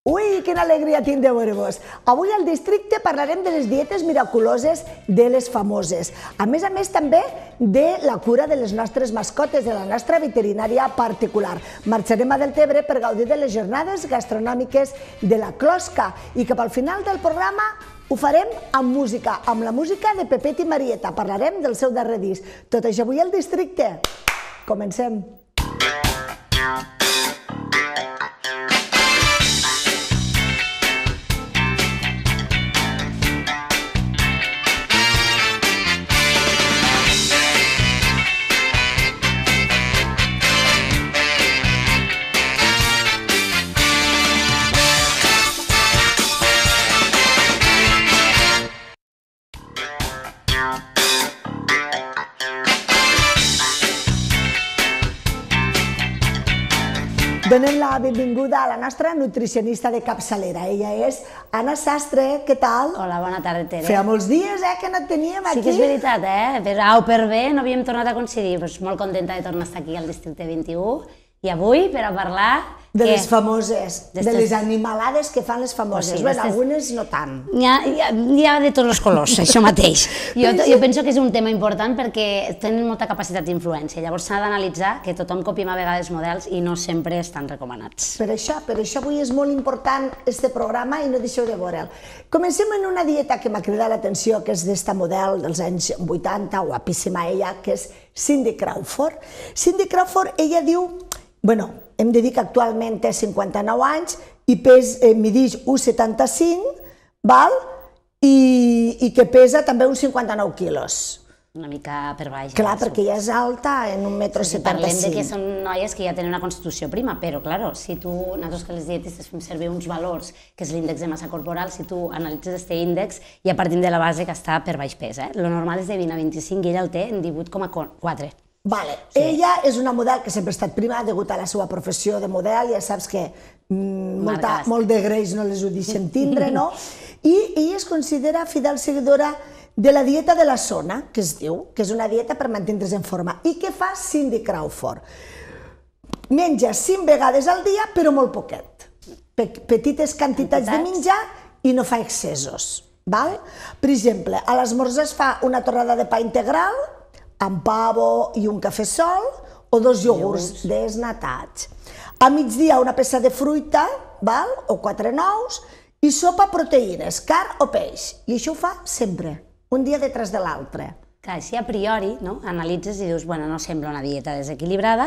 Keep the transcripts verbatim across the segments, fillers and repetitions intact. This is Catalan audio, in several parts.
Ui, quina alegria tinc de veure-vos! Avui al districte parlarem de les dietes miraculoses de les famoses. A més a més també de la cura de les nostres mascotes, de la nostra veterinària particular. Marxarem a Deltebre per gaudir de les jornades gastronòmiques de la closca i cap al final del programa ho farem amb música, amb la música de Pepet i Marieta. Parlarem del seu darrer disc. Tot això avui al districte. Comencem. Donem la benvinguda a la nostra nutricionista de capçalera. Ella és Anna Sastre. Què tal? Hola, bona tarda, Tere. Feia molts dies eh, que no et teníem aquí. Sí que és veritat, eh? Per A o per B no havíem tornat a coincidir. Pues molt contenta de tornar a estar aquí al districte vint-i-u. I avui, per a parlar... De les famoses, de les animalades que fan les famoses. Sí, bueno, algunes no tant. Hi ha, hi, ha, hi ha de tots els colors, això mateix. Jo, jo penso que és un tema important perquè tenen molta capacitat d'influència. Llavors s'ha d'analitzar que tothom copiem a vegades models i no sempre estan recomanats. Per això, per això avui és molt important este programa i no deixeu de veure'l. Comencem en una dieta que m'ha cridat l'atenció, que és d'esta model dels anys vuitanta, guapíssima ella, que és Cindy Crawford. Cindy Crawford, ella diu... Bueno, hem de dir que actualment té cinquanta-nou anys i pes, eh, midix un coma setanta-cinc, val? I, i que pesa també uns cinquanta-nou quilos. Una mica per baix. Clar, perquè ja és alta en un metro setanta-cinc. Parlem de que són noies que ja tenen una constitució prima, però, clar, si tu, nosaltres que les dietistes fem servir uns valors, que és l'índex de massa corporal, si tu analitzes aquest índex, ja partim de la base que està per baix pes. Eh? Lo normal és de vint a vint-i-cinc i ella el té en divuit coma quatre. Vale. Sí. Ella és una model que sempre ha estat prima, degut a la seva professió de model, ja saps que mm, molta, molt de greix no les ho deixen tindre, no? I ella es considera fidel seguidora de la dieta de la zona, que es diu, que és una dieta per mantindre's en forma. I què fa Cindy Crawford? Menja cinc vegades al dia, però molt poquet. Petites quantitats de menjar i no fa excessos. Val? Per exemple, a l'esmorzar es fa una torrada de pa integral, amb pavo i un cafè sol o dos iogurts desnatats. A migdia una peça de fruita, val? O quatre nous, i sopa proteïnes, carn o peix. I això ho fa sempre, un dia detrás de l'altre. Clar, si a priori no, analitzes i dius, bueno, no sembla una dieta desequilibrada,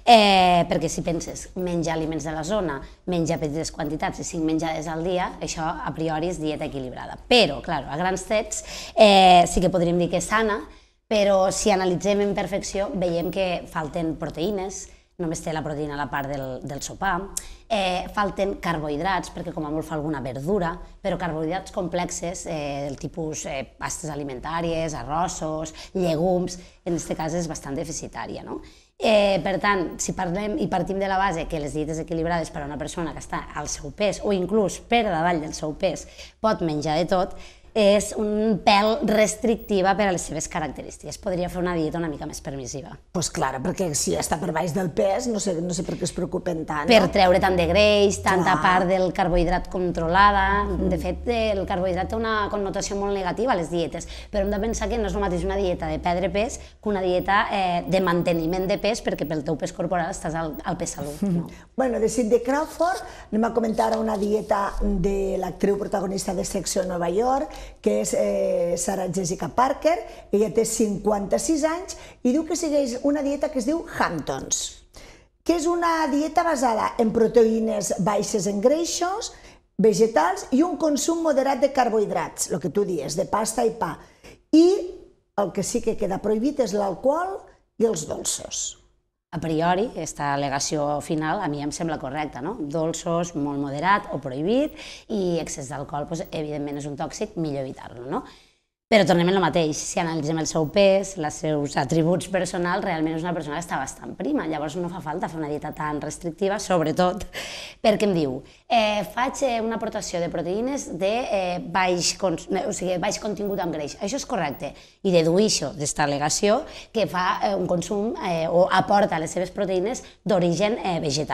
eh, perquè si penses menjar aliments de la zona, menjar petites quantitats i cinc menjades al dia, això a priori és dieta equilibrada. Però, clar, a grans trets eh, sí que podríem dir que és sana, però si analitzem en perfecció veiem que falten proteïnes, només té la proteïna a la part del, del sopar, eh, falten carbohidrats, perquè com a molt fa alguna verdura, però carbohidrats complexes, eh, del tipus eh, pastes alimentàries, arrossos, llegums, en aquest cas és bastant deficitària, no? Eh, per tant, si parlem i partim de la base que les dietes equilibrades per a una persona que està al seu pes o inclús per davall del seu pes pot menjar de tot, és un pèl restrictiva per a les seves característiques. Podria fer una dieta una mica més permissiva. Doncs clar, perquè si està per baix del pes, no sé, no sé per què es preocupen tant. Per treure tant de greix, tanta part del carbohidrat controlada. De fet, el carbohidrat té una connotació molt negativa a les dietes, però hem de pensar que no és el mateix una dieta de perdre pes que una dieta de manteniment de pes, perquè pel teu pes corporal estàs al pes salut. Bueno, de Cindy Crawford anem a comentar una dieta de l'actriu protagonista de Sexo a Nova York, que és Sarah Jessica Parker. Ella té cinquanta-sis anys i diu que segueix una dieta que es diu Hamptons, que és una dieta basada en proteïnes baixes en greixos, vegetals i un consum moderat de carbohidrats, el que tu dius, de pasta i pa. I el que sí que queda prohibit és l'alcohol i els dolços. A priori, aquesta al·legació final a mi em sembla correcta, no? Dolços, molt moderat o prohibit, i excés d'alcohol, evidentment és un tòxic, millor evitar-lo, no? Però tornem al mateix, si analitzem el seu pes, els seus atributs personals, realment és una persona que està bastant prima, llavors no fa falta fer una dieta tan restrictiva, sobretot perquè em diu, eh, faig una aportació de proteïnes de eh, baix, o sigui, baix contingut en greix. Això és correcte, i deduïxo d'esta al·legació que fa eh, un consum eh, o aporta les seves proteïnes d'origen eh, vegetal.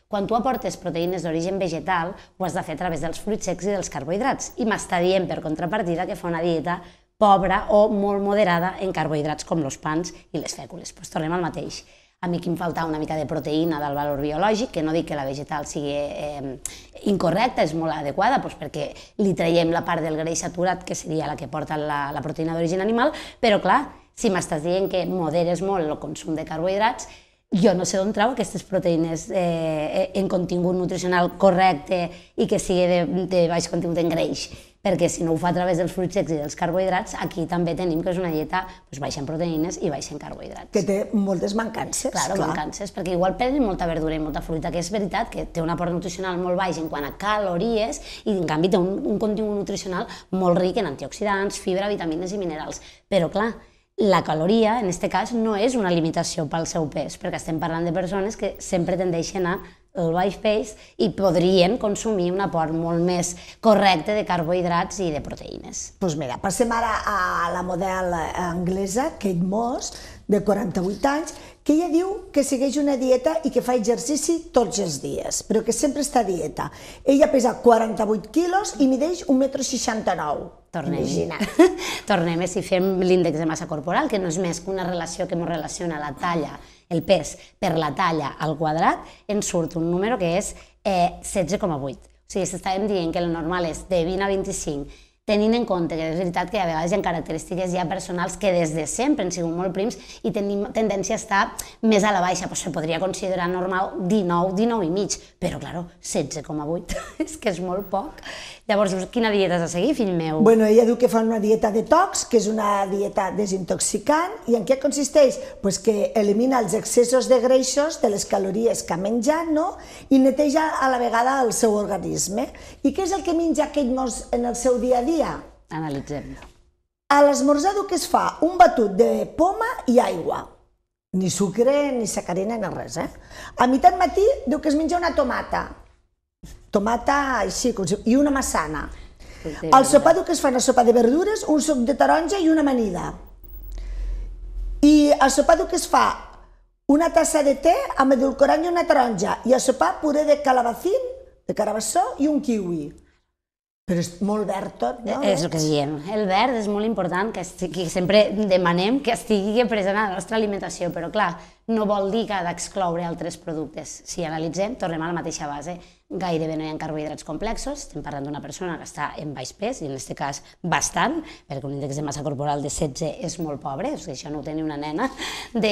Quan tu aportes proteïnes d'origen vegetal, ho has de fer a través dels fruits secs i dels carbohidrats. I m'està dient, per contrapartida, que fa una dieta pobra o molt moderada en carbohidrats com els pans i les fècules. Doncs tornem al mateix. A mi aquí em falta una mica de proteïna del valor biològic, que no dic que la vegetal sigui eh, incorrecta, és molt adequada, doncs perquè li traiem la part del greix saturat, que seria la que porta la, la proteïna d'origen animal, però clar, si m'estàs dient que moderes molt el consum de carbohidrats, jo no sé d'on trau aquestes proteïnes eh, en contingut nutricional correcte i que sigui de, de baix contingut en greix, perquè si no ho fa a través dels fruits secs i dels carbohidrats, aquí també tenim que és una dieta doncs, baixa en proteïnes i baixa en carbohidrats. Que té moltes mancances. Claro, clar, mancances, perquè igual prenen molta verdura i molta fruita, que és veritat que té un aport nutricional molt baix en quant a calories i en canvi té un, un contingut nutricional molt ric en antioxidants, fibra, vitamines i minerals. Però clar, la caloria, en aquest cas, no és una limitació pel seu pes, perquè estem parlant de persones que sempre tendeixen a el baix pes i podrien consumir un aport molt més correcte de carbohidrats i de proteïnes. Doncs mira, passem ara a la model anglesa, Kate Moss, de quaranta-vuit anys, que ella diu que segueix una dieta i que fa exercici tots els dies, però que sempre està a dieta. Ella pesa quaranta-vuit quilos i mideix un metro seixanta-nou. Tornem-hi. Tornem-hi, si fem l'índex de massa corporal, que no és més que una relació que ens relaciona la talla, el pes per la talla al quadrat, ens surt un número que és eh, setze coma vuit. O sigui, si estàvem dient que el normal és de vint a vint-i-cinc, tenint en compte que és veritat que a vegades hi ha característiques ja personals que des de sempre han sigut molt prims i tenim tendència a estar més a la baixa, doncs se podria considerar normal dinou, dinou i mig, però clar, setze coma vuit, és que és molt poc. Llavors, quina dieta has de seguir, fill meu? Bueno, ella diu que fa una dieta detox, que és una dieta desintoxicant, i en què consisteix? Pues que elimina els excessos de greixos de les calories que ha menjat, no? I neteja a la vegada el seu organisme. I què és el que menja Kate Moss en el seu dia a dia? Analitzem. A l'esmorzar diu que es fa un batut de poma i aigua. Ni sucre, ni sacarina, ni res, eh? A mitjan matí diu que es menja una tomata. Tomata així, i una massana. Al sopar diu que es fa una sopa de verdures, un suc de taronja i una amanida. I al sopar diu que es fa una tassa de te amb edulcorant i una taronja, i al sopar puré de calabacín, de carabassó i un kiwi. Però és molt verd tot, no? És el que diem. El verd és molt important, que, estigui, que sempre demanem que estigui present a la nostra alimentació, però clar, no vol dir que ha d'excloure altres productes. Si analitzem, tornem a la mateixa base. Gairebé no hi ha carbohidrats complexos, estem parlant d'una persona que està en baix pes, i en aquest cas bastant, perquè un índex de massa corporal de setze és molt pobre, o sigui, això no ho té ni una nena de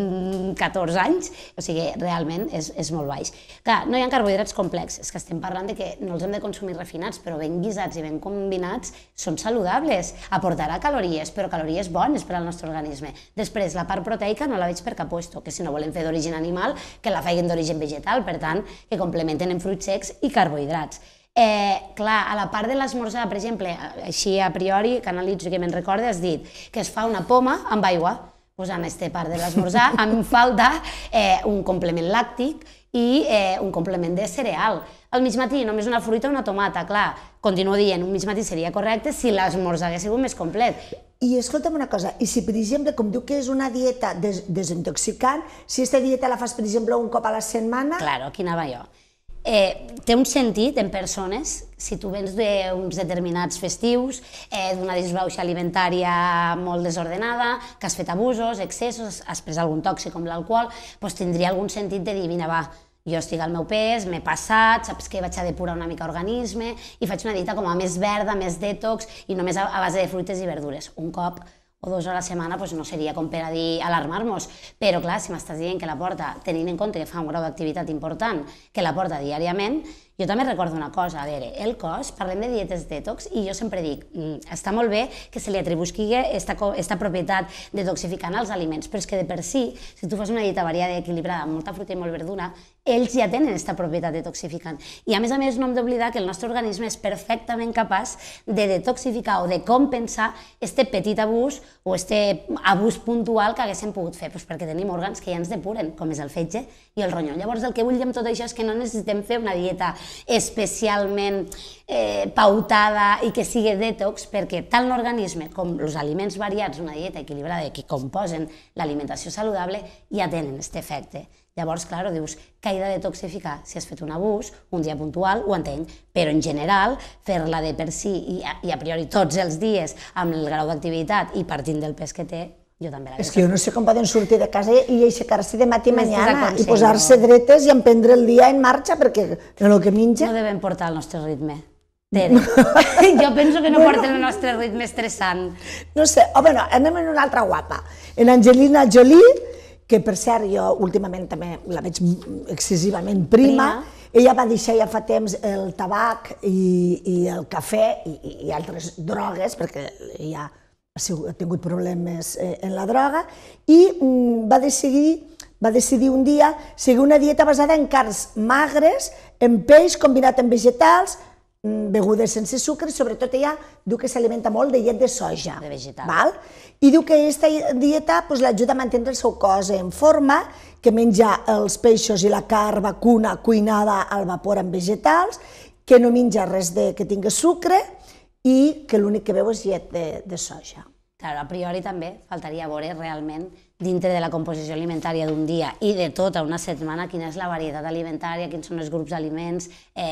catorze anys, o sigui, realment és, és molt baix. Clar, no hi ha carbohidrats complexos, que estem parlant de que no els hem de consumir refinats, però ben guisats i ben combinats són saludables, aportarà calories, però calories bones per al nostre organisme. Després, la part proteica no la veig per cap puesto, que si no volem fer d'origen animal, que la facin d'origen vegetal, per tant, que complementen en fruits secs i carbohidrats. Eh, clar, a la part de l'esmorzar, per exemple, així a priori, que analitzo i que me'n recorde, has dit que es fa una poma amb aigua. Doncs en aquesta part de l'esmorzar em falta eh, un complement làctic i eh, un complement de cereal. Al mig matí només una fruita o una tomata, clar, continuo dient, un mig matí seria correcte si l'esmorzar hagués sigut més complet. I escolta'm una cosa, i si per exemple, com diu que és una dieta des desintoxicant, si aquesta dieta la fas per exemple un cop a la setmana... Claro, aquí anava jo. Eh, té un sentit en persones, si tu vens d'uns determinats festius, eh, d'una disbauxa alimentària molt desordenada, que has fet abusos, excessos, has pres algun tòxic com l'alcohol, doncs tindria algun sentit de dir, mira, va, jo estic al meu pes, m'he passat, saps que vaig a depurar una mica organisme i faig una dieta com a més verda, més detox i només a base de fruites i verdures. Un cop o dos a la setmana no seria com per a dir alarmar-nos, però clar, si m'estàs dient que la porta, tenint en compte que fa un grau d'activitat important, que la porta diàriament, jo també recordo una cosa, a veure, el cos, parlem de dietes detox, i jo sempre dic, està molt bé que se li atribuïsqui aquesta propietat detoxificant als aliments, però és que de per si, si tu fas una dieta variada i equilibrada, amb molta fruita i molt verdura, ells ja tenen aquesta propietat detoxificant. I a més a més no hem d'oblidar que el nostre organisme és perfectament capaç de detoxificar o de compensar este petit abús o este abús puntual que haguéssim pogut fer, doncs perquè tenim òrgans que ja ens depuren, com és el fetge i el ronyó. Llavors el que vull dir amb tot això és que no necessitem fer una dieta especialment eh, pautada i que sigui detox, perquè tant l'organisme com els aliments variats, una dieta equilibrada que composen l'alimentació saludable, ja tenen aquest efecte. Llavors, clar, dius, que he de detoxificar? Si has fet un abús, un dia puntual, ho entenc, però en general, fer-la de per si i a, i a priori tots els dies amb el grau d'activitat i partint del pes que té, jo també la... És que jo no sé com poden sortir de casa i aixecar-se de matí i mañana i posar-se dretes i emprendre el dia en marxa, perquè en el que menja... No devem portar el nostre ritme. Tere. Jo penso que no porten el nostre ritme estressant. No sé, o bueno, anem en una altra guapa. En Angelina Jolie, que per cert jo últimament també la veig excessivament prima, ella va deixar ja fa temps el tabac i el cafè i altres drogues, perquè ella ha tingut problemes en la droga, i va decidir un dia seguir una dieta basada en carns magres, en peix combinat amb vegetals, begudes sense sucre, sobretot ella diu que s'alimenta molt de llet de soja. De vegetal. I diu que aquesta dieta l'ajuda a mantenir el seu cos en forma, que menja els peixos i la carn vacuna cuinada al vapor amb vegetals, que no menja res que tingui sucre i que l'únic que beu és llet de soja. Clar, a priori també faltaria veure realment dintre de la composició alimentària d'un dia i de tota una setmana quina és la varietat alimentària, quins són els grups d'aliments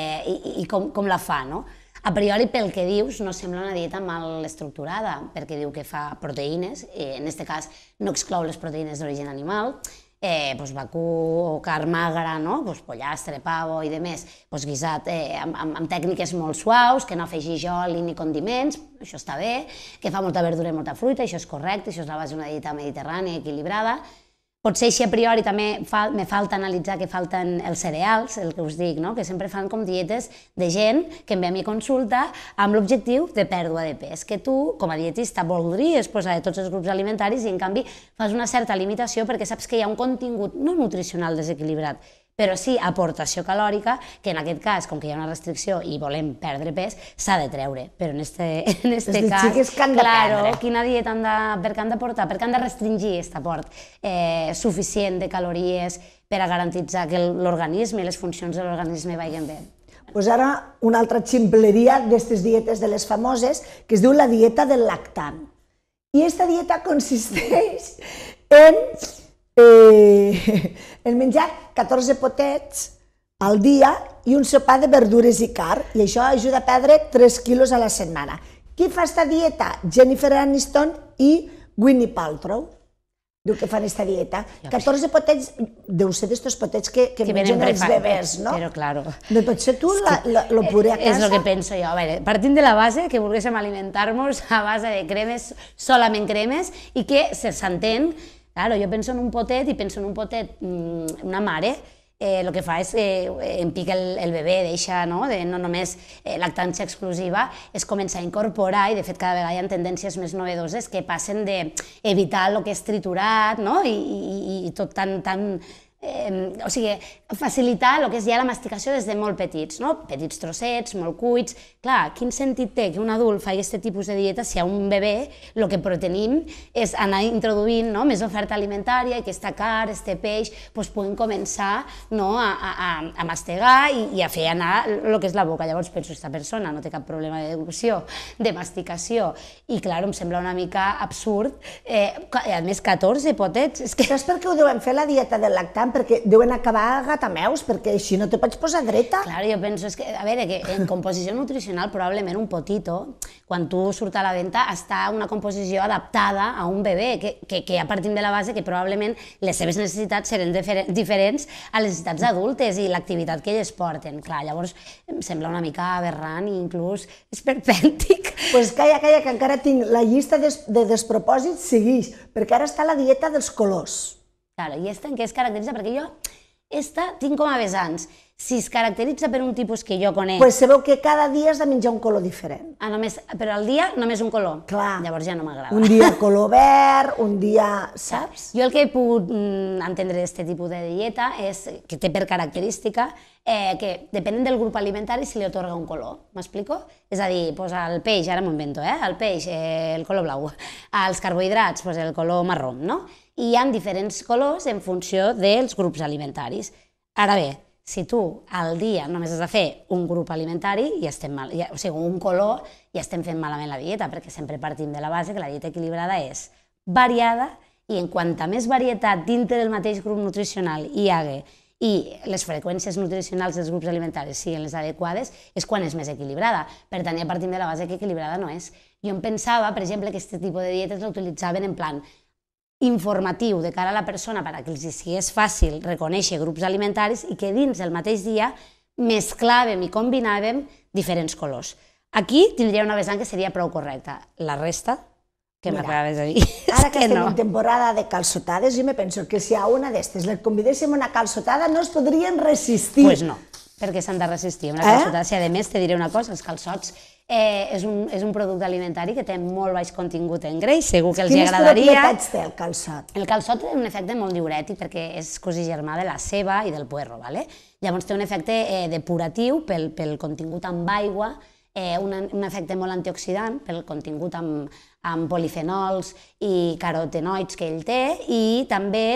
i com la fa, no? A priori, pel que dius, no sembla una dieta mal estructurada, perquè diu que fa proteïnes, en aquest cas no exclou les proteïnes d'origen animal, vacú o carn magra, pollastre, pavo i demés, guisat amb tècniques molt suaus, que no afegeix oli ni condiments, això està bé, que fa molta verdura i molta fruita, això és correcte, això és la base d'una dieta mediterrània equilibrada. Potser així a priori també me falta analitzar que falten els cereals, el que us dic, que sempre fan com dietes de gent que em ve a mi a consulta amb l'objectiu de pèrdua de pes, que tu, com a dietista, voldries posar de tots els grups alimentaris i en canvi fas una certa limitació perquè saps que hi ha un contingut no nutricional desequilibrat, però sí aportació calòrica, que en aquest cas, com que hi ha una restricció i volem perdre pes, s'ha de treure. Però en aquest cas, clar, quina dieta per què han de portar? Per què han de restringir aquest aport suficient de calories per a garantitzar que l'organisme i les funcions de l'organisme vagin bé? Doncs ara una altra ximpleria d'aquestes dietes de les famoses, que es diu la dieta del lactant. I aquesta dieta consisteix en... en menjar catorze potets al dia i un sopar de verdures i carn, i això ajuda a perdre tres quilos a la setmana. Qui fa aquesta dieta? Jennifer Aniston i Gwyneth Paltrow. Diu que fan aquesta dieta. catorze potets, deu ser d'estos potets que mengen els bebès, no? Però, claro. No pot ser tu el puré a casa? És el que penso jo. A veure, partint de la base que volguéssim alimentar-nos a base de cremes, solament cremes, i que s'entén. Claro, jo penso en un potet i penso en un potet, una mare, el que fa és em pica el bebè, deixa no només lactància exclusiva, és començar a incorporar, i de fet cada vegada hi ha tendències més novedoses que passen d'evitar el que és triturat i tot tan... O sigui, facilitar el que és ja la masticació des de molt petits, no? Petits trossets, molt cuits. Clar, quin sentit té que un adult faci aquest tipus de dieta si a un bebè el que pretenim és anar introduint més oferta alimentària i que aquesta carn, aquest peix, puguin començar a mastegar i a fer anar el que és la boca. Llavors penso, aquesta persona no té cap problema de deglució, de masticació, i clar, em sembla una mica absurd. A més, catorze potets... Saps per què ho deuen fer la dieta del lactant? Perquè deuen acabar gatameus, perquè així no te pots posar dreta. Clar, jo penso, a veure, que en composició nutricional probablement un potito, quan tu surt a la venda, està una composició adaptada a un bebè, que ja partim de la base que probablement les seves necessitats seran diferents a les necessitats adultes i l'activitat que elles porten. Clar, llavors em sembla una mica aberrant i inclús esperpèntic. Doncs calla, calla, que encara tinc la llista de despropòsits, seguix, perquè ara està la dieta dels colors. Claro, i aquesta en què es caracteritza? Perquè jo, esta tinc com a vessants. Si es caracteritza per un tipus que jo conec... Doncs sabeu que cada dia has de menjar un color diferent. Ah, només, però al dia només un color? Clar. Llavors ja no m'agrada. Un dia color verd, un dia... saps? Jo el que he pogut entendre d'aquest tipus de dieta és que té per característica que, depenent del grup alimentari, se li atorga un color. M'explico? És a dir, el peix, ara m'ho invento, eh? El peix, el color blau. Els carbohidrats, el color marró, no? I hi ha diferents colors en funció dels grups alimentaris. Ara bé, si tu al dia només has de fer un grup alimentari, i estem mal, o sigui, un color, i estem fent malament la dieta, perquè sempre partim de la base que la dieta equilibrada és variada, i en quanta més varietat dintre del mateix grup nutricional hi hagi i les freqüències nutricionals dels grups alimentaris siguin les adequades, és quan és més equilibrada. Per tant, ja partim de la base que equilibrada no és. Jo em pensava, per exemple, que aquest tipus de dietes l'utilitzaven en plan informatiu de cara a la persona perquè els sigués fàcil reconèixer grups alimentaris i que dins del mateix dia mesclàvem i combinàvem diferents colors. Aquí tindria una vessant que seria prou correcta. La resta, que m'acabaves de dir, ara que estem en temporada de calçotades, jo me penso que si a una d'estes les convidéssim a una calçotada no es podrien resistir. Doncs no, perquè s'han de resistir. Una calçotada, si a més te diré una cosa, els calçots és un producte alimentari que té molt baix contingut en greix, segur que els agradaria. Quines propietats té el calçot? El calçot té un efecte molt diurètic perquè és cosí germà de la ceba i del puerro. Llavors té un efecte depuratiu pel contingut amb aigua, un efecte molt antioxidant pel contingut amb polifenols i carotenoids que ell té, i també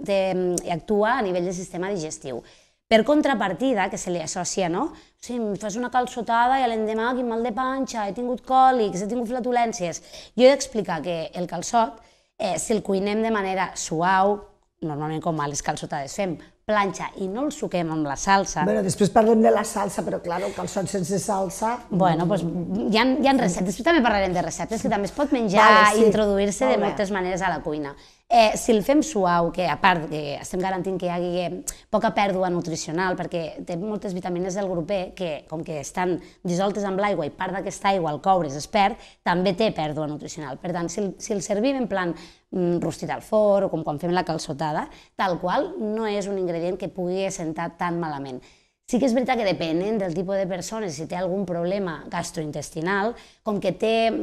actua a nivell del sistema digestiu. Per contrapartida, que se li associa, no? O sigui, em fas una calçotada i l'endemà quin mal de panxa, he tingut còlics, he tingut flatulències. Jo he d'explicar que el calçot, si el cuinem de manera suau, normalment com a les calçotades fem, planxa i no el suquem amb la salsa. Bé, després parlem de la salsa, però clar, el calçot sense salsa... Bueno, doncs hi ha receptes, després també parlarem de receptes, que també es pot menjar i introduir-se de moltes maneres a la cuina. Si el fem suau, que a part que estem garantint que hi hagi poca pèrdua nutricional, perquè té moltes vitamines del grup E que, com que estan dissoltes amb l'aigua i part d'aquesta aigua al coure's es perd, també té pèrdua nutricional. Per tant, si el servim en plan rostit al forn o com quan fem la calçotada, tal qual, no és un ingredient que pugui sentar tan malament. Sí que és veritat que depenent del tipus de persones, si té algun problema gastrointestinal, com que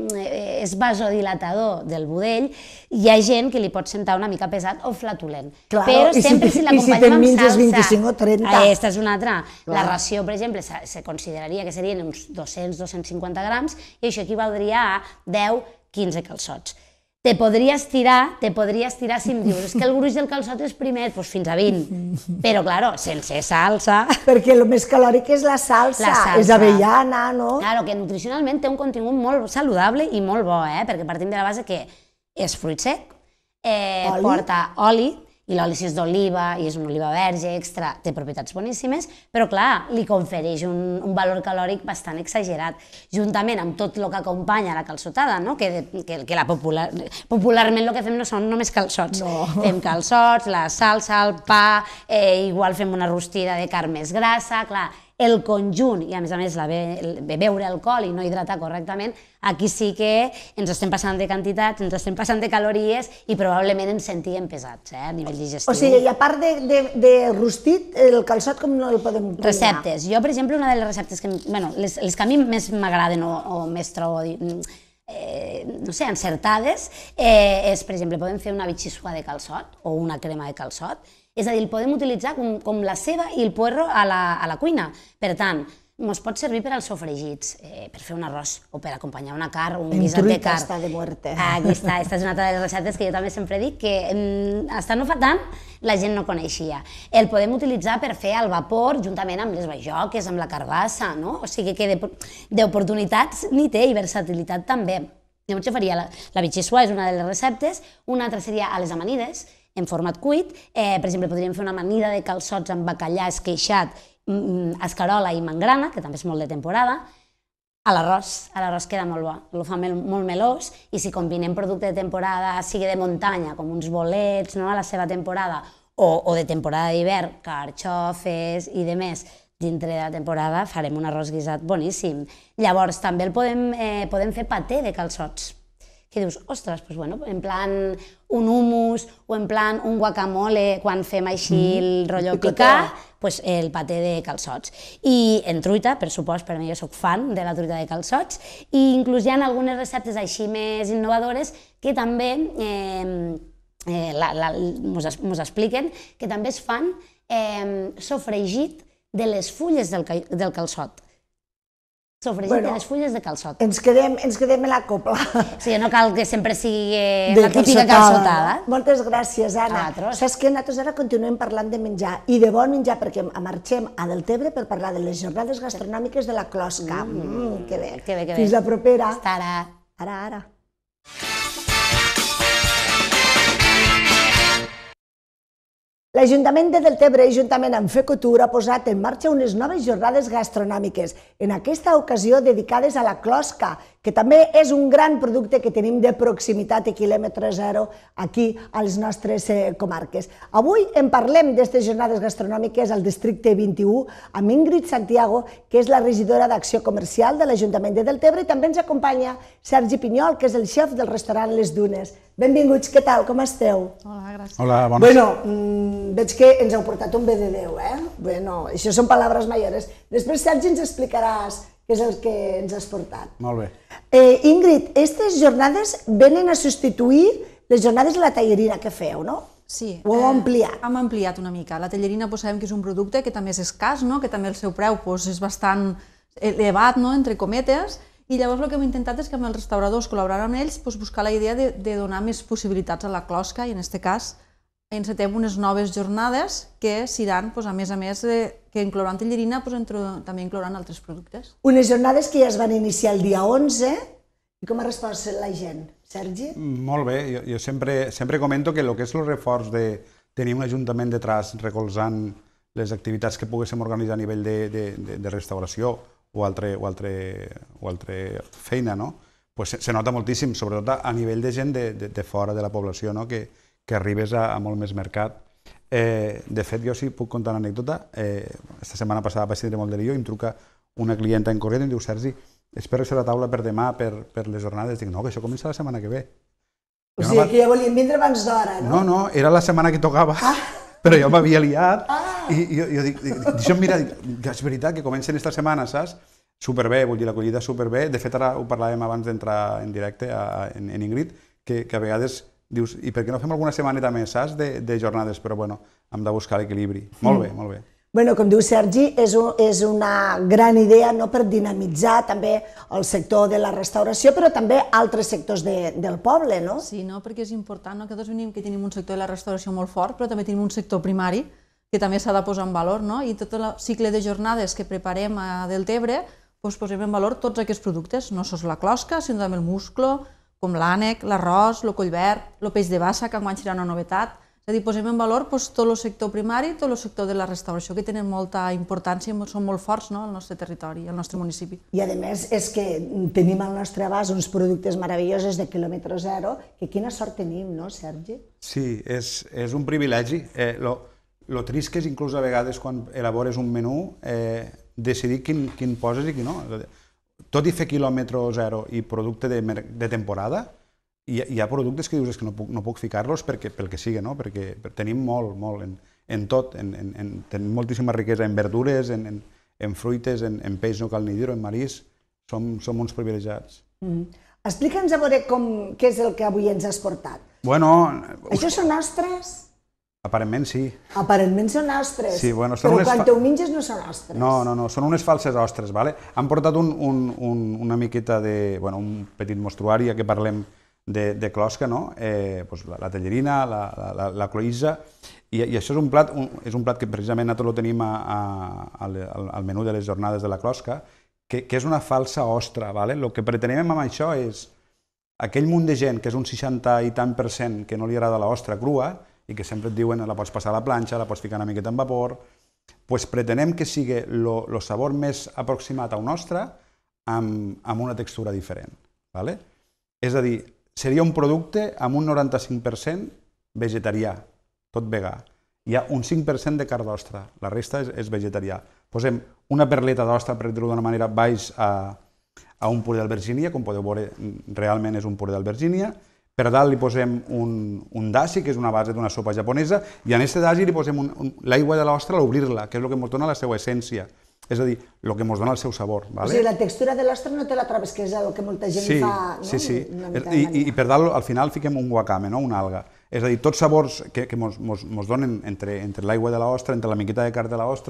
és vasodilatador del budell, hi ha gent que li pot sentar una mica pesat o flatulent. Però sempre si l'acompanyem amb salsa... I si te'n menges vint-i-cinc o trenta. Aquesta és una altra. La ració, per exemple, se consideraria que serien uns dos-cents a dos-cents cinquanta grams i això equivaldria a deu a quinze calçots. Te podries tirar, te podries tirar si em dius, és que el gruix del calçot és primer, doncs fins a vint. Però, clar, sense salsa... Perquè el més calòric és la salsa, és avellana, no? Clar, que nutricionalment té un contingut molt saludable i molt bo, perquè partim de la base que és fruit sec, porta oli, i l'oli si és d'oliva i és una oliva verge extra, té propietats boníssimes, però clar, li confereix un valor calòric bastant exagerat, juntament amb tot el que acompanya la calçotada, que popularment el que fem no són només calçots. Fem calçots, la salsa, el pa, igual fem una rostida de carn més grassa, clar, el conjunt, i a més a més beure alcohol i no hidratar correctament, aquí sí que ens estem passant de quantitats, ens estem passant de calories i probablement ens sentíem pesats a nivell digestiu. O sigui, i a part de rostit, el calçot com no el podem cuinar? Receptes. Jo, per exemple, una de les receptes que, bueno, les que a mi més m'agraden o més trobo, no sé, encertades, és, per exemple, podem fer una bitxisua de calçot o una crema de calçot. És a dir, el podem utilitzar com la ceba i el puerro a la cuina. Per tant, ens pot servir per als sofregits, per fer un arròs o per acompanyar una carn o un guisat de carn. En truita està de muerte. Aquí està, aquesta és una altra de les receptes que jo també sempre dic que fins no fa tant la gent no coneixia. El podem utilitzar per fer al vapor juntament amb les bajoques, amb la carbassa, no? O sigui que d'oportunitats n'hi té i versatilitat també. Llavors jo faria la bitxisua, és una de les receptes, una altra seria a les amanides, en format cuit. Per exemple, podríem fer una amanida de calçots amb bacallà esqueixat, escarola i mangrana, que també és molt de temporada, a l'arròs. A l'arròs queda molt bo, el fa molt melós, i si combinem producte de temporada, sigui de muntanya, com uns bolets a la seva temporada, o de temporada d'hivern, carxofes i de més, dintre de la temporada farem un arròs guisat boníssim. Llavors, també el podem fer paté de calçots, que dius, ostres, doncs bueno, en plan un hummus o en plan un guacamole, quan fem així el rotllo picar, doncs el paté de calçots. I en truita, per supost, per mi jo soc fan de la truita de calçots, i inclús hi ha algunes receptes així més innovadores que també ens expliquen que també es fan sofregit de les fulles del calçot. Sofregit en les fulles de calçot. Ens quedem en la copla. Sí, no cal que sempre sigui la típica calçotada. Moltes gràcies, Anna. Saps què? Nosaltres ara continuem parlant de menjar, i de bon menjar, perquè marxem a Deltebre per parlar de les jornades gastronòmiques de la closca. Que bé. Fins la propera. Fins ara. Ara, ara. L'Ajuntament de Deltebre, juntament amb Fecotur, ha posat en marxa unes noves jornades gastronòmiques, en aquesta ocasió dedicades a la closca, que també és un gran producte que tenim de proximitat i quilòmetre zero aquí a les nostres comarques. Avui en parlem d'aquestes jornades gastronòmiques al districte vint-i-u amb Ingrid Santiago, que és la regidora d'Acció Comercial de l'Ajuntament de Deltebre, i també ens acompanya Sergi Pinyol, que és el xef del restaurant Les Dunes. Benvinguts, què tal, com esteu? Hola, gràcies. Hola, bones. Bueno, veig que ens heu portat un bé de Déu, eh? Bueno, això són paraules mayores. Després, Sergi, ens explicaràs què és el que ens has portat. Molt bé. Ingrid, aquestes jornades venen a substituir les jornades de la tallerina que feu, no? Sí. Ho heu ampliat? Hem ampliat una mica. La tallerina sabem que és un producte que també és escàs, que també el seu preu és bastant elevat, entre cometes, i llavors el que hem intentat és que amb els restauradors, col·laborant amb ells, buscar la idea de donar més possibilitats a la closca, i en aquest cas encetem unes noves jornades que seran, a més a més, que inclouran tallerina, també inclouran altres productes. Unes jornades que ja es van iniciar el dia onze, i com ha respost la gent? Sergi? Molt bé, jo sempre comento que el que és el reforç de tenir un ajuntament detrás recolzant les activitats que poguéssim organitzar a nivell de restauració o altra feina, se nota moltíssim, sobretot a nivell de gent de fora de la població, que arribes a molt més mercat. De fet, jo sí puc contar una anècdota. Esta setmana passada vaig tindre molt de lío i em truca una clienta en corrent i em diu: Sergi, espero ser a taula per demà, per les jornades. Dic, no, que això comença la setmana que ve. O sigui, que ja volien vindre abans d'hora, no? No, no, era la setmana que tocava, però jo m'havia liat i jo dic, això mira, és veritat que comencen esta setmana, saps? Superbé, vull dir, l'acollida superbé. De fet, ara ho parlàvem abans d'entrar en directe en Ingrid, que a vegades dius, i per què no fem alguna setmaneta més, saps, de jornades? Però, bueno, hem de buscar l'equilibri. Molt bé, molt bé. Bueno, com diu Sergi, és una gran idea per dinamitzar també el sector de la restauració, però també altres sectors del poble, no? Sí, perquè és important que tots venim que tenim un sector de la restauració molt fort, però també tenim un sector primari que també s'ha de posar en valor, i tot el cicle de jornades que preparem a Deltebre posem en valor tots aquests productes, no sols la closca, sinó també el musclo, com l'ànec, l'arròs, el collverd, el peix de bassa, que enguany serà una novetat. És a dir, posem en valor tot el sector primari i tot el sector de la restauració, que tenen molta importància i són molt forts al nostre territori, al nostre municipi. I a més és que tenim al nostre abast uns productes meravellosos de quilòmetre zero, que quina sort tenim, no, Sergi? Sí, és un privilegi. El trist que és inclús a vegades quan elabores un menú decidir quin poses i quin no. Tot i fer quilòmetre zero i producte de temporada, hi ha productes que dius que no puc ficar-los pel que sigui, perquè tenim molt, molt, en tot, tenim moltíssima riquesa en verdures, en fruites, en peix, no cal ni dir-ho, en marís, som uns privilegiats. Explica'ns a veure què és el que avui ens has portat. Bueno... Això són ostres? Aparentment sí. Aparentment són ostres, però quan te ho menges no són ostres. No, no, no, són unes falses ostres. Han portat una miqueta de... un petit mostruari, ja que parlem de closca, la tallerina, la cloïssa, i això és un plat que precisament nosaltres el tenim al menú de les jornades de la closca, que és una falsa ostra. El que pretenem amb això és aquell munt de gent, que és un seixanta i tant per cent que no li agrada l'ostra crua, i que sempre et diuen la pots passar a la planxa, la pots ficar una miqueta en vapor, doncs pretenem que sigui el sabor més aproximat a un ostre amb una textura diferent. És a dir, seria un producte amb un noranta-cinc per cent vegetarià, tot vegà. Hi ha un cinc per cent de carn d'ostra, la resta és vegetarià. Posem una perleta d'ostra, per dir-ho d'una manera, baix a un puré d'albergínia, com podeu veure, realment és un puré d'albergínia. Per dalt li posem un dashi, que és una base d'una sopa japonesa, i en aquest dashi li posem l'aigua de l'ostra a obrir-la, que és el que ens dona la seva essència. És a dir, el que ens dona el seu sabor. O sigui, la textura de l'ostra no te la trobes, que és el que molta gent fa... Sí, sí, sí. I per dalt, al final, fiquem un wakame, una alga. És a dir, tots sabors que ens donen entre l'aigua de l'ostra, entre la miqueta de carn de l'ostra,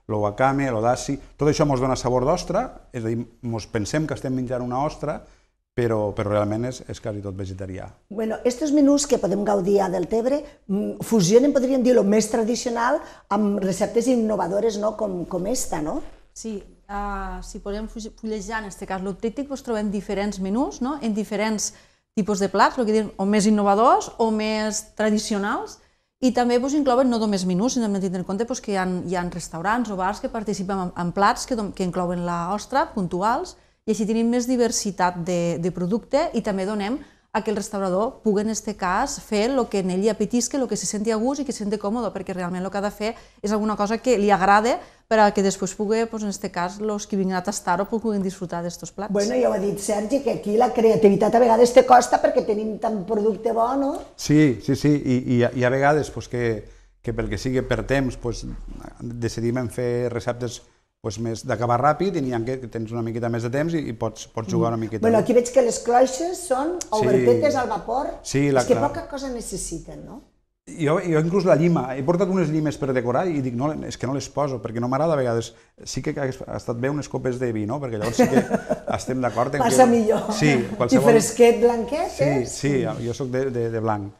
el wakame, el dashi, tot això ens dona sabor d'ostra, és a dir, ens pensem que estem menjant una ostra, però, però realment és, és quasi tot vegetarià. Bueno, estos menús que podem gaudir a Deltebre fusionen, podríem dir, el més tradicional amb receptes innovadores, no? com, com esta, no? Sí, uh, si podem fullejar, en aquest cas, el tríptic, doncs trobem diferents menús, no? En diferents tipus de plats, el que diem, o més innovadors o més tradicionals, i també doncs, inclouen no només menús, sinó que hem de tenir en compte doncs, que hi ha, hi ha restaurants o bars que participen en, en plats que, que inclouen l'ostra, puntuals, i així tenim més diversitat de, de producte i també donem a que el restaurador pugui, en aquest cas, fer el que en ell li apetisca, el que se senti a gust i que se senti còmode, perquè realment el que ha de fer és alguna cosa que li agrade per a que després pugui, doncs, en aquest cas, els que vinguin a tastar-ho puguin disfrutar d'aquests plats. Bueno, ja ho ha dit Sergi, que aquí la creativitat a vegades te costa perquè tenim tant producte bo, no? Sí, sí, sí, i, i, i a vegades pues, que, que pel que sigui per temps pues, decidim fer receptes pues, més d'acabar ràpid i n'hi ha que tens una miqueta més de temps i, i pots, pots jugar una miqueta. Bueno, aquí veig que les cloixes són obertetes al vapor, sí, la, és que la... poca cosa necessiten, no? Jo, jo inclús la llima, he portat unes llimes per decorar i dic, no, és que no les poso, perquè no m'agrada a vegades. Sí que ha estat bé unes copes de vi, no? Perquè llavors sí que estem d'acord en que... Passa millor. Sí, qualsevol... I fresquet, blanquet, sí, eh? Sí, jo soc de, de, de blanc.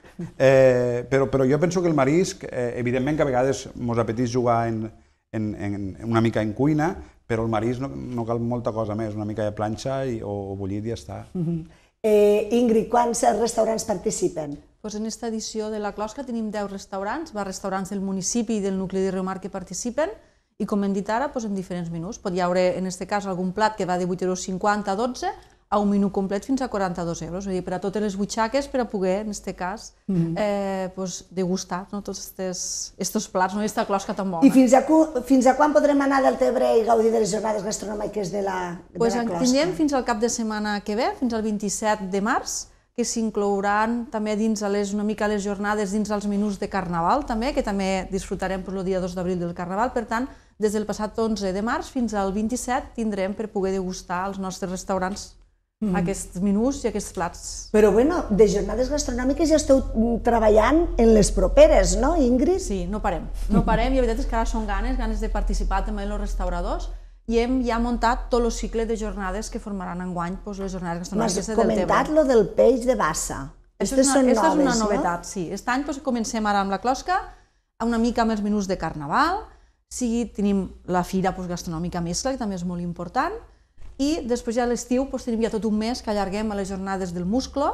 Eh, però, però jo penso que el marisc, eh, evidentment que a vegades mos apeteix jugar en, en, en, una mica en cuina, però el marisc no, no cal molta cosa més, una mica de planxa i, o, o bullit i ja està. Uh-huh. eh, Ingrid, quants restaurants participen? Pues en aquesta edició de la closca tenim deu restaurants, va restaurants del municipi i del nucli de Riumar que participen i, com hem dit ara, pues en diferents menús. Pot hi haure, en aquest cas, algun plat que va de vuit euros cinquanta a dotze a un menú complet fins a quaranta-dos euros. És a dir, per a totes les butxaques, per a poder, en aquest cas, mm. eh, pues, degustar, no, tots aquests plats, no, aquesta closca tan bona. I fins a, fins a quan podrem anar a Deltebre i gaudir de les jornades gastronòmiques de la, de pues la closca? Tindrem fins al cap de setmana que ve, fins al vint-i-set de març, que s'inclouran també dins les, una mica les jornades dins els menús de Carnaval, també, que també disfrutarem el dia dos d'abril del Carnaval. Per tant, des del passat onze de març fins al vint-i-set tindrem per poder degustar als nostres restaurants mm. aquests menús i aquests plats. Però bueno, de jornades gastronòmiques ja esteu treballant en les properes, no, Ingrid? Sí, no parem. No parem i la veritat és que ara són ganes, ganes de participar també en els restauradors. I hem ja muntat tot el cicle de jornades que formaran enguany doncs, les jornades gastronòmiques de Deltebre. M'has comentat lo del peix de bassa. Aquestes són noves, és una novetat, no? Sí. Aquest any doncs, comencem ara amb la closca, una mica amb els menús de Carnaval, sí, tenim la fira doncs, gastronòmica mescla, que també és molt important, i després ja a l'estiu doncs, tenim ja tot un mes que allarguem a les jornades del musclo,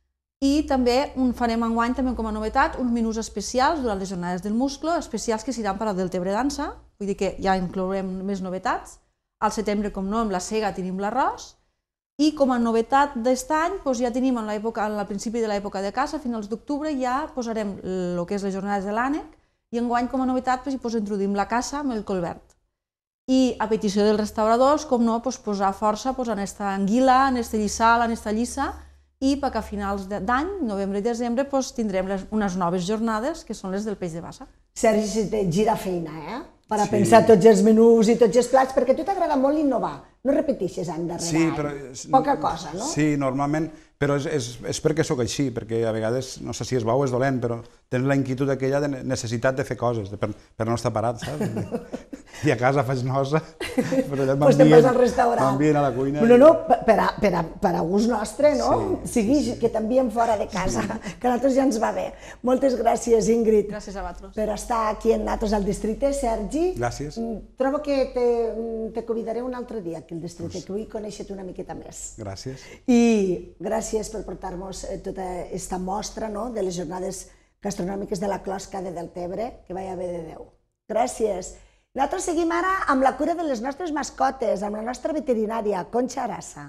i també un, farem enguany també com a novetat uns menús especials durant les jornades del musclo, especials que seran per al Deltebre Dansa, vull dir que ja inclourem més novetats. Al setembre, com no, amb la sega tenim l'arròs, i com a novetat d'aquest any doncs ja tenim en al principi de l'època de caça, a finals d'octubre, ja posarem el que és les jornades de l'ànec, i enguany com a novetat doncs, hi introduïm la caça amb el colvert. I a petició dels restauradors, com no, doncs, posar força doncs, en aquesta anguila, en aquesta lliçal, en aquesta lliça, i perquè a finals d'any, novembre i desembre, doncs, tindrem les, unes noves jornades, que són les del peix de bassa. Sergi, si te gira feina, eh? Per a sí. pensar tots els menús i tots els plats, perquè a tu t'agrada molt innovar, no repeteixes any darrere sí, any, però, poca cosa, no? Sí, normalment, però és, és, és perquè sóc així, perquè a vegades, no sé si és bo o és dolent, però tens la inquietud aquella de necessitat de fer coses, de, per, per no estar parat, saps? I a casa faig nosa, però allà m'envien a la cuina. No, no, per a, per a, per a gust nostre, no? Sí, sigui sí, sí. Que t'envien fora de casa, sí. Que a nosaltres ja ens va bé. Moltes gràcies, Ingrid. Gràcies a vosaltres. Per estar aquí amb nosaltres al districte. Sergi, gràcies. Trobo que te, te convidaré un altre dia aquí al districte, pues... que vull conèixer-te una miqueta més. Gràcies. I gràcies per portar-nos tota aquesta mostra, no?, de les jornades gastronòmiques de la closca de Deltebre, que vaya bé de Déu. Gràcies. Nosaltres seguim ara amb la cura de les nostres mascotes, amb la nostra veterinària, Concha Arassa.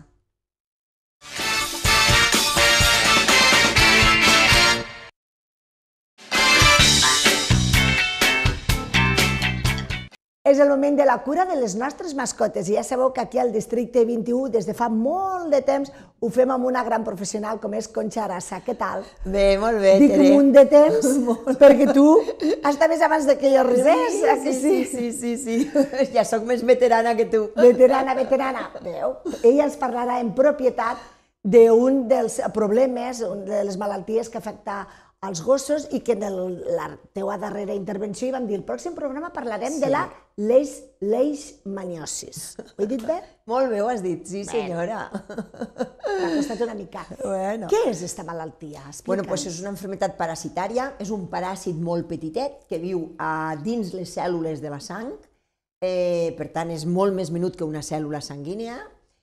És el moment de la cura de les nostres mascotes i ja sabeu que aquí al districte vint-i-u des de fa molt de temps ho fem amb una gran professional com és Concha Arassa. Què tal? Bé, molt bé, Tere. Dic un munt de temps perquè tu estaves abans que jo arribés, sí, que sí? Sí, sí, sí, sí. Ja sóc més veterana que tu. Veterana, veterana. Veu? Ella ens parlarà en propietat d'un dels problemes, una de les malalties que afecta als gossos i que en el, la teua darrera intervenció hi vam dir el pròxim programa parlarem sí. de la leix, leishmaniosis. Ho he dit bé? Molt bé, ho has dit, sí senyora. M'ha costat una mica. Bueno. Què és esta malaltia? Explica'ns. Bueno, pues és una malaltia parasitària, és un paràsit molt petitet que viu a dins les cèl·lules de la sang, eh, per tant és molt més menut que una cèl·lula sanguínia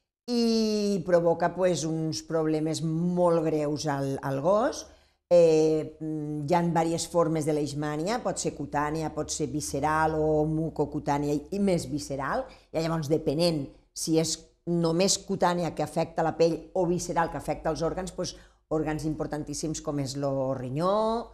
i provoca pues, uns problemes molt greus al, al gos. Eh, hi ha diverses formes de leishmània, pot ser cutània, pot ser visceral o mucocutània i més visceral, i llavors depenent si és només cutània que afecta la pell o visceral que afecta els òrgans, doncs, òrgans importantíssims com és el rinyó,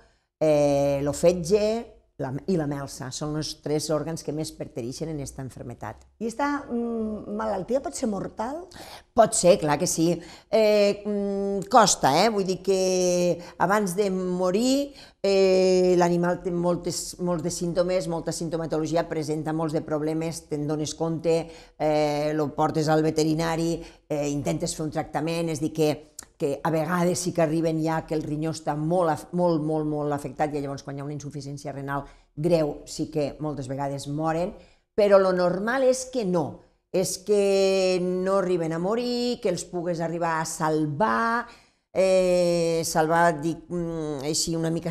eh, el fetge la, i la melsa, són els tres òrgans que més pertanyeixen en aquesta malaltia. I aquesta mm, malaltia pot ser mortal? Pot ser, clar que sí. Eh, mm, costa, eh? Vull dir que abans de morir eh, l'animal té moltes, molts de símptomes, molta sintomatologia, presenta molts de problemes, te'n dones compte, eh, lo portes al veterinari, eh, intentes fer un tractament, és dir que, que a vegades sí que arriben ja que el rinyó està molt, molt, molt, molt afectat i llavors quan hi ha una insuficiència renal greu sí que moltes vegades moren, però lo normal és que no. És que no arriben a morir, que els pugues arribar a salvar, eh, salvar, dic, així una mica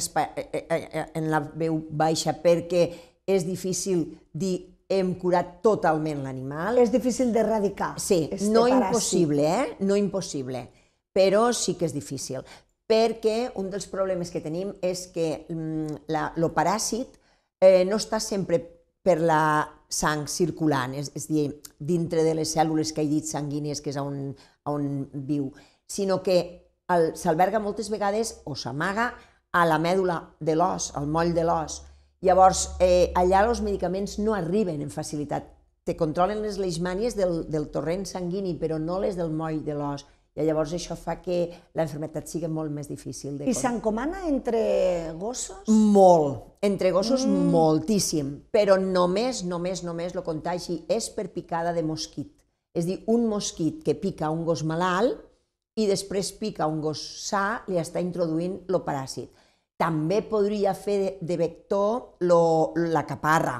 en la veu baixa, perquè és difícil dir hem curat totalment l'animal. És difícil d'erradicar. Sí, no impossible, eh? No impossible, però sí que és difícil, perquè un dels problemes que tenim és que el paràsit eh, no està sempre per la sang circulant, és, és dir, dintre de les cèl·lules que he dit sanguínies, que és on, on viu, sinó que s'alberga moltes vegades o s'amaga a la mèdula de l'os, al moll de l'os. Llavors, eh, allà els medicaments no arriben en facilitat. Te controlen les leishmànies del, del torrent sanguini, però no les del moll de l'os. I llavors això fa que la malaltia sigui molt més difícil de controlar. I s'encomana entre gossos? Molt, entre gossos mm. moltíssim, però només, només, només el contagi és per picada de mosquit. És a dir, un mosquit que pica un gos malalt i després pica un gos sa, li està introduint el paràsit. També podria fer de vector lo, la caparra.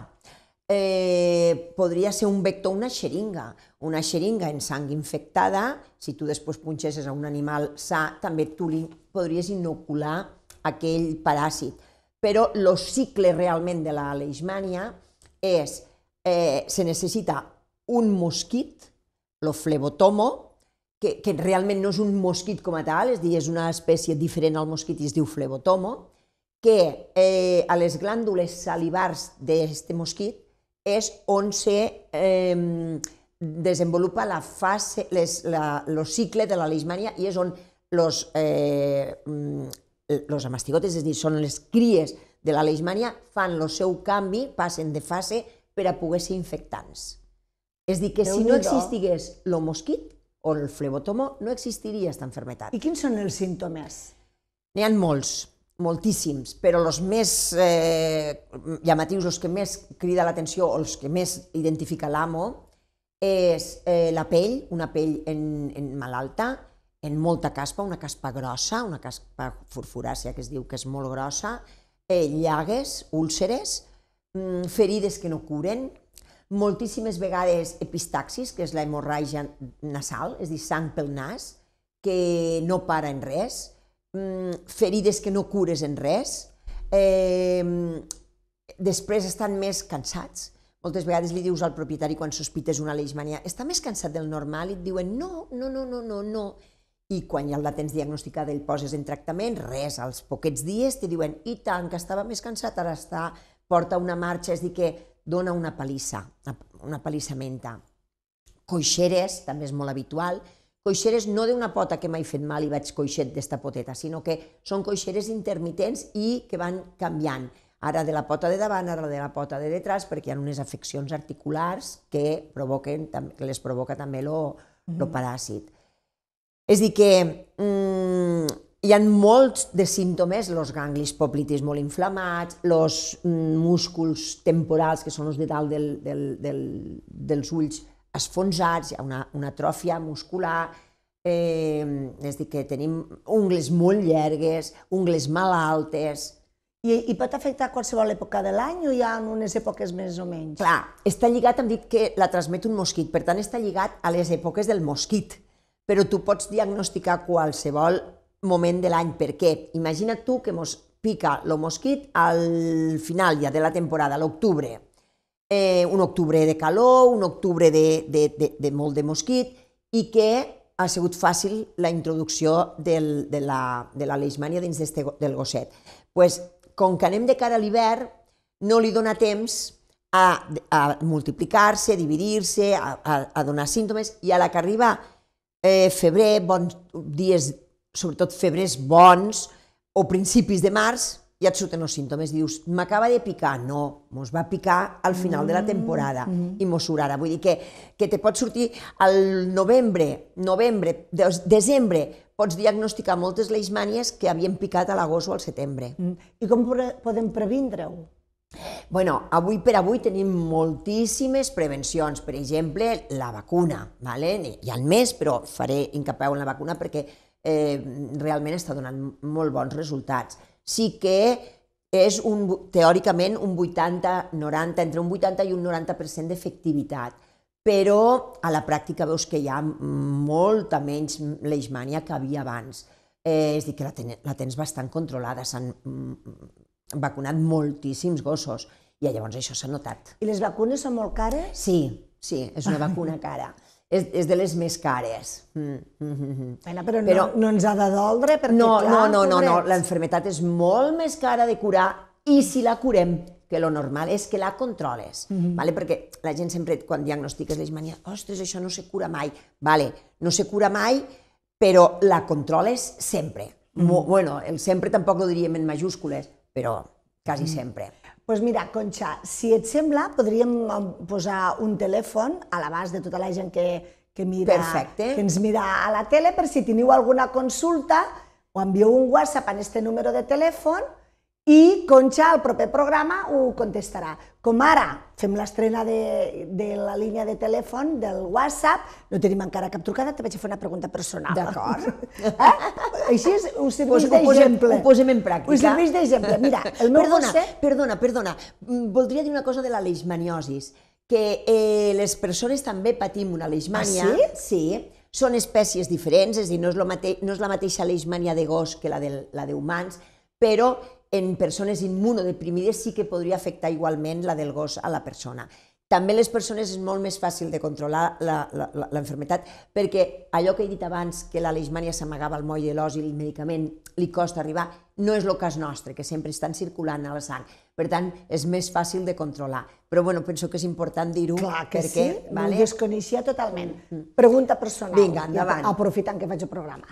Eh, podria ser un vector, una xeringa, una xeringa en sang infectada, si tu després punxessis a un animal sa, també tu li podries inocular aquell paràsit. Però el cicle realment de la leishmània és, eh, se necessita un mosquit, el flebotomo, que, que realment no és un mosquit com a tal, és dir, és una espècie diferent al mosquit i es diu flebotomo, que eh, a les glàndules salivars d'aquest mosquit és on se eh, desenvolupa la fase, les, la, el cicle de la leishmània i és on els eh, los amastigotes, és a dir, són les cries de la leishmània, fan el seu canvi, passen de fase per a poder ser infectants. És dir, que si no existigués el mosquit o el flebotomo, no existiria aquesta malaltia. I quins són els símptomes? N'hi ha molts. Moltíssims, però els més eh, llamatius, els que més crida l'atenció o els que més identifica l'amo és eh, la pell, una pell en, en malalta, en molta caspa, una caspa grossa, una caspa furfuràcia que es diu que és molt grossa, eh, llagues, úlceres, mm, ferides que no curen, moltíssimes vegades epistaxis, que és la hemorràgia nasal, és a dir, sang pel nas, que no para en res, ferides que no cures en res, eh, després estan més cansats. Moltes vegades li dius al propietari quan sospites una leishmània, està més cansat del normal i et diuen no, no, no, no, no, no. I quan ja la tens diagnosticada i el poses en tractament, res, als poquets dies te diuen i tant, que estava més cansat, ara està, porta una marxa, és dir que dona una palissa, una palissamenta. Coixeres, també és molt habitual, coixeres no d'una pota que m'ha fet mal i vaig coixet d'esta poteta, sinó que són coixeres intermitents i que van canviant. Ara de la pota de davant, ara de la pota de detrás, perquè hi ha unes afeccions articulars que, provoquen, que les provoca també el paràsit. És dir que mm, hi ha molts de símptomes, els ganglis poplitis molt inflamats, els mm, músculs temporals, que són els de dalt del, del, del, dels ulls, esfonsats, hi ha una, una atròfia muscular, és a dir, que tenim ungles molt llargues, ungles malaltes. I, I pot afectar qualsevol època de l'any o hi ha unes èpoques més o menys? Clar, està lligat, hem dit que la transmet un mosquit, per tant està lligat a les èpoques del mosquit, però tu pots diagnosticar qualsevol moment de l'any. Per què? Imagina't tu que mos pica el mosquit al final ja de la temporada, a l'octubre. Eh, un octubre de calor, un octubre de, de, de, de molt de mosquit, i que ha sigut fàcil la introducció del, de, la, de la leishmània dins del gosset. Pues, com que anem de cara a l'hivern, no li dona temps a, a multiplicar-se, a dividir-se, a, a, a donar símptomes, i a la que arriba eh, febrer, bons dies, sobretot febrers bons, o principis de març, ja et surten els símptomes. Dius, m'acaba de picar. No, mos va picar al final de la temporada mm-hmm. i mos surarà. Vull dir que, que te pot sortir al novembre, novembre, desembre, pots diagnosticar moltes leishmànies que havien picat a l'agost o al setembre. Mm. I com podem previndre-ho? Bueno, avui per avui tenim moltíssimes prevencions. Per exemple, la vacuna. Vale? Hi ha més, però faré hincapié en la vacuna perquè eh, realment està donant molt bons resultats. Sí que és un, teòricament un vuitanta noranta, entre un vuitanta i un noranta per cent d'efectivitat. Però a la pràctica veus que hi ha molta menys leishmània que havia abans. Eh, és a dir, que la, ten, la tens bastant controlada, s'han mm, vacunat moltíssims gossos i llavors això s'ha notat. I les vacunes són molt cares? Sí, sí, és una vacuna cara. És, és de les més cares. Mm, mm, mm. Bueno, però, però no, no ens ha de doldre perquè, no, clar, no, no, no, no, pobrets. l'enfermetat és molt més cara de curar i si la curem, que lo normal és que la controles, mm-hmm. vale? Perquè la gent sempre, quan diagnostiques leishmània, ostres, això no se cura mai. Vale, no se cura mai, però la controles sempre. Mm-hmm. Bueno, el sempre tampoc ho diríem en majúscules, però quasi mm-hmm. sempre. Doncs pues mira, Conxa, si et sembla, podríem posar un telèfon a l'abast de tota la gent que, que, mira, Perfecte. que ens mira a la tele, per si teniu alguna consulta, o envieu un WhatsApp a este número de telèfon i Conxa al proper programa ho contestarà. Com ara fem l'estrena de, de la línia de telèfon del WhatsApp, no tenim encara cap trucada, te vaig a fer una pregunta personal. D'acord. Eh? Així és, us serveix pues d'exemple. Ho posem en pràctica. Us serveix d'exemple. Mira, el meu perdona, gosset... Perdona, perdona, voldria dir una cosa de la leishmaniosis, que eh, les persones també patim una leishmània. Ah, sí? Sí, són espècies diferents, és a dir, no és, lo mate no és la mateixa leishmània de gos que la d'humans, però en persones immunodeprimides sí que podria afectar igualment la del gos a la persona. També les persones és molt més fàcil de controlar l'enfermetat perquè allò que he dit abans, que la leishmània s'amagava al moll de l'os i el medicament li costa arribar, no és el cas nostre, que sempre estan circulant a la sang. Per tant, és més fàcil de controlar. Però bueno, penso que és important dir-ho. Clar que perquè, sí, vale? ho desconeixia totalment. Pregunta personal. Vinga, endavant. Aprofitant que faig el programa.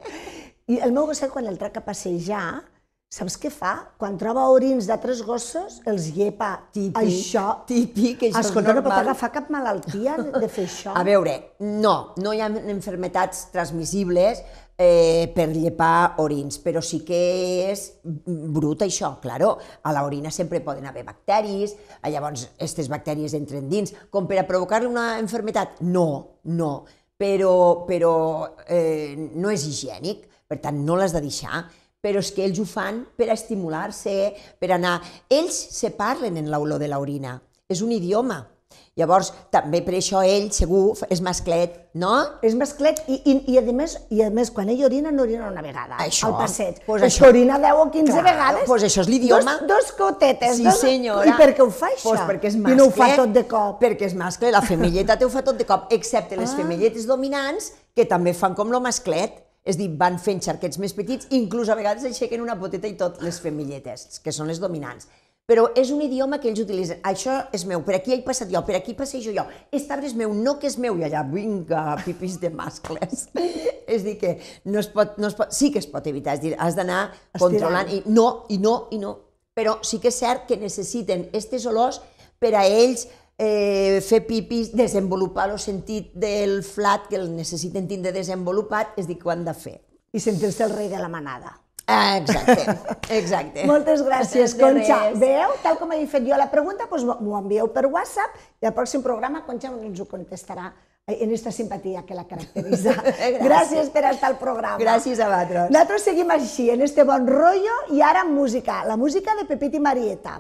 I el meu gosset, quan el trec a passejar, saps què fa? Quan troba orins d'altres gossos, els llepa. Típic, això, típic, això és escolta, no pot normal. agafar cap malaltia de fer això. A veure, no, no hi ha enfermetats transmissibles eh, per llepar orins, però sí que és brut això, claro. A l'orina sempre poden haver bacteris, llavors aquestes bactèries entren dins. Com per a provocar-li una enfermetat? No, no, però, però eh, no és higiènic, per tant no l'has de deixar. Però és que ells ho fan per a estimular-se, per anar... Ells se parlen en l'olor de l'orina, és un idioma. Llavors, també per això ell, segur, és masclet, no? És masclet i, i, i, a més, i a més, quan ell orina, no orina una vegada això, al passeig. Pues això, això orina deu o quinze clar, vegades. Pues això és l'idioma. Dos, dos gotetes. Sí, dos... senyora. I per què ho fa això? Pues perquè és mascle. I no ho fa tot de cop. Perquè és mascle, la femelleta te ho fa tot de cop, excepte les ah. femelletes dominants, que també fan com lo masclet. És a dir, van fent xarquets més petits, inclús a vegades aixequen una poteta i tot, les femilletes, que són les dominants. Però és un idioma que ells utilitzen. Això és meu, per aquí he passat jo, per aquí passejo jo. Este arbre és meu, no que és meu, i allà, vinga, pipis de mascles. És a dir, que no es pot, no es pot, sí que es pot evitar, és a dir, has d'anar controlant, i no, i no, i no. Però sí que és cert que necessiten aquestes olors per a ells Eh, fer pipis, desenvolupar el sentit del flat que el necessiten tindre desenvolupat, és dir, que ho han de fer. I sentir-se el rei de la manada. Ah, exacte, exacte. Moltes gràcies, Conxa. Veieu, tal com he fet jo la pregunta, doncs m'ho envieu per WhatsApp i al pròxim programa Conxa ens ho contestarà en esta simpatia que la caracteritza. Gràcies per estar al programa. Gràcies a vosaltres. Nosaltres seguim així, en este bon rotllo, i ara amb música, la música de Pepet i Marieta.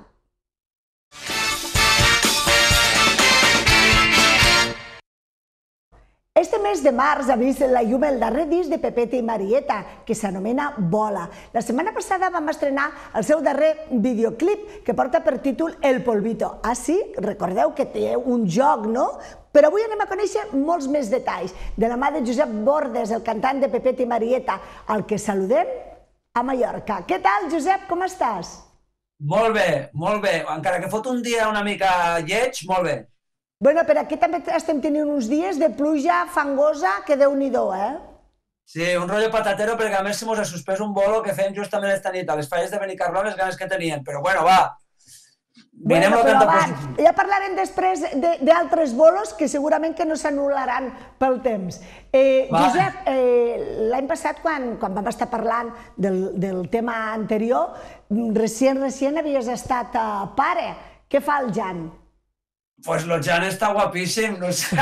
Este mes de març ha vist la llum el darrer disc de Pepet i Marieta, que s'anomena Bola. La setmana passada vam estrenar el seu darrer videoclip, que porta per títol El Polvito. Ah, sí? Recordeu que té un joc, no? Però avui anem a conèixer molts més detalls. De la mà de Josep Bordes, el cantant de Pepet i Marieta, al que saludem a Mallorca. Què tal, Josep? Com estàs? Molt bé, molt bé. Encara que fot un dia una mica lleig, molt bé. Bueno, per aquí també estem tenint uns dies de pluja fangosa que Déu-n'hi-do, eh? Sí, un rotllo patatero, perquè a més se mos ha suspès un bolo que fèiem justament esta nit a les falles de Benicarló, les ganes que tenien. Però bueno, va, mirem el cant positiu. Ja parlarem després d'altres bolos que segurament que no s'anul·laran pel temps. Josep, l'any passat, quan vam estar parlant del tema anterior, recient, recient havies estat pare. Què fa el Jan? Pues el Jan està guapíssim, no sé.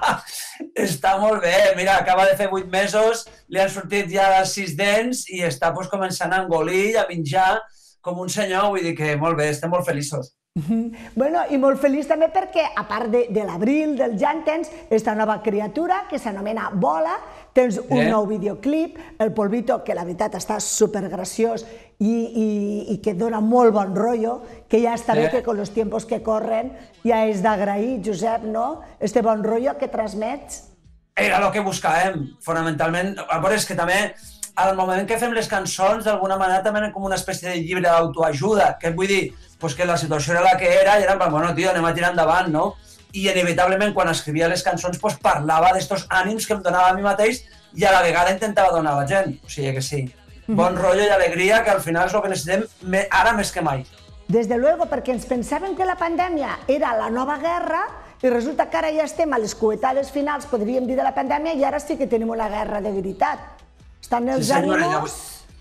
Està molt bé. Mira, acaba de fer vuit mesos, li han sortit ja sis dents i està pues, començant a engolir, a menjar com un senyor. Vull dir que molt bé, estem molt feliços. Bueno, i molt feliç també perquè, a part de, de l'Abril, del Jan, tens esta nova criatura que s'anomena Bola, tens un Eh? nou videoclip, El Polvito, que la veritat està supergraciós i, i, i que dona molt bon rotllo, que ja està bé Eh? que con los tiempos que corren ja és d'agrair, Josep, no? Este bon rotllo que transmets. Era el que buscàvem, fonamentalment. A veure, és que també, al moment que fem les cançons, d'alguna manera també eren com una espècie de llibre d'autoajuda, que vull dir, pues que la situació era la que era i era en plan, bueno, tio, anem a tirar endavant, no? I inevitablement, quan escrivia les cançons, pues parlava d'estos ànims que em donava a mi mateix i a la vegada intentava donar a la gent. O sigui que sí. Bon rotllo i alegria, que al final és el que necessitem ara més que mai. Des de luego, perquè ens pensàvem que la pandèmia era la nova guerra i resulta que ara ja estem a les cuetades finals, podríem dir, de la pandèmia, i ara sí que tenim una guerra de veritat. Estan els ànims...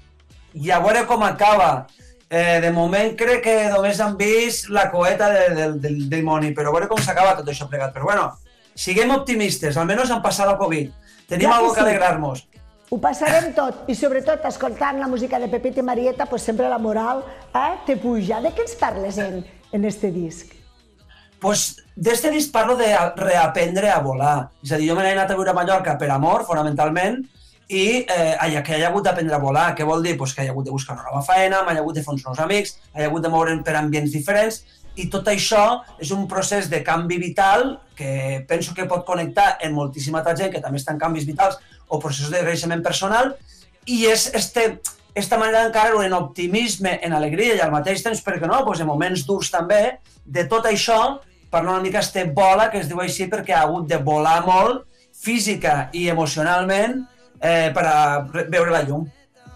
I a veure com acaba. Eh, de moment crec que només han vist la coeta de, de, del dimoni, però a veure com s'acaba tot això plegat. Però bueno, siguem optimistes, almenys han passat el Covid. Tenim Clar que algo que sí. alegrar-nos. Ho passarem tot, i sobretot escoltant la música de Pepet i Marieta, pues sempre la moral eh, te puja. De què ens parles en, en este disc? Pues d'este disc parlo de reaprendre a volar. És a dir, jo me n'he anat a viure a Mallorca per amor, fonamentalment, i eh, que he hagut d'aprendre a volar. Què vol dir? Pues que he hagut de buscar una nova feina, m'he hagut de fer uns nous amics, he hagut de moure'm per ambients diferents, i tot això és un procés de canvi vital que penso que pot connectar en moltíssima altra gent que també està en canvis vitals o processos de creixement personal, i és este, esta manera d'encarar-ho en optimisme, en alegria i al mateix temps, perquè no, pues en moments durs també, de tot això, parla una mica este bola, que es diu així perquè ha hagut de volar molt, física i emocionalment, eh, per a veure la llum.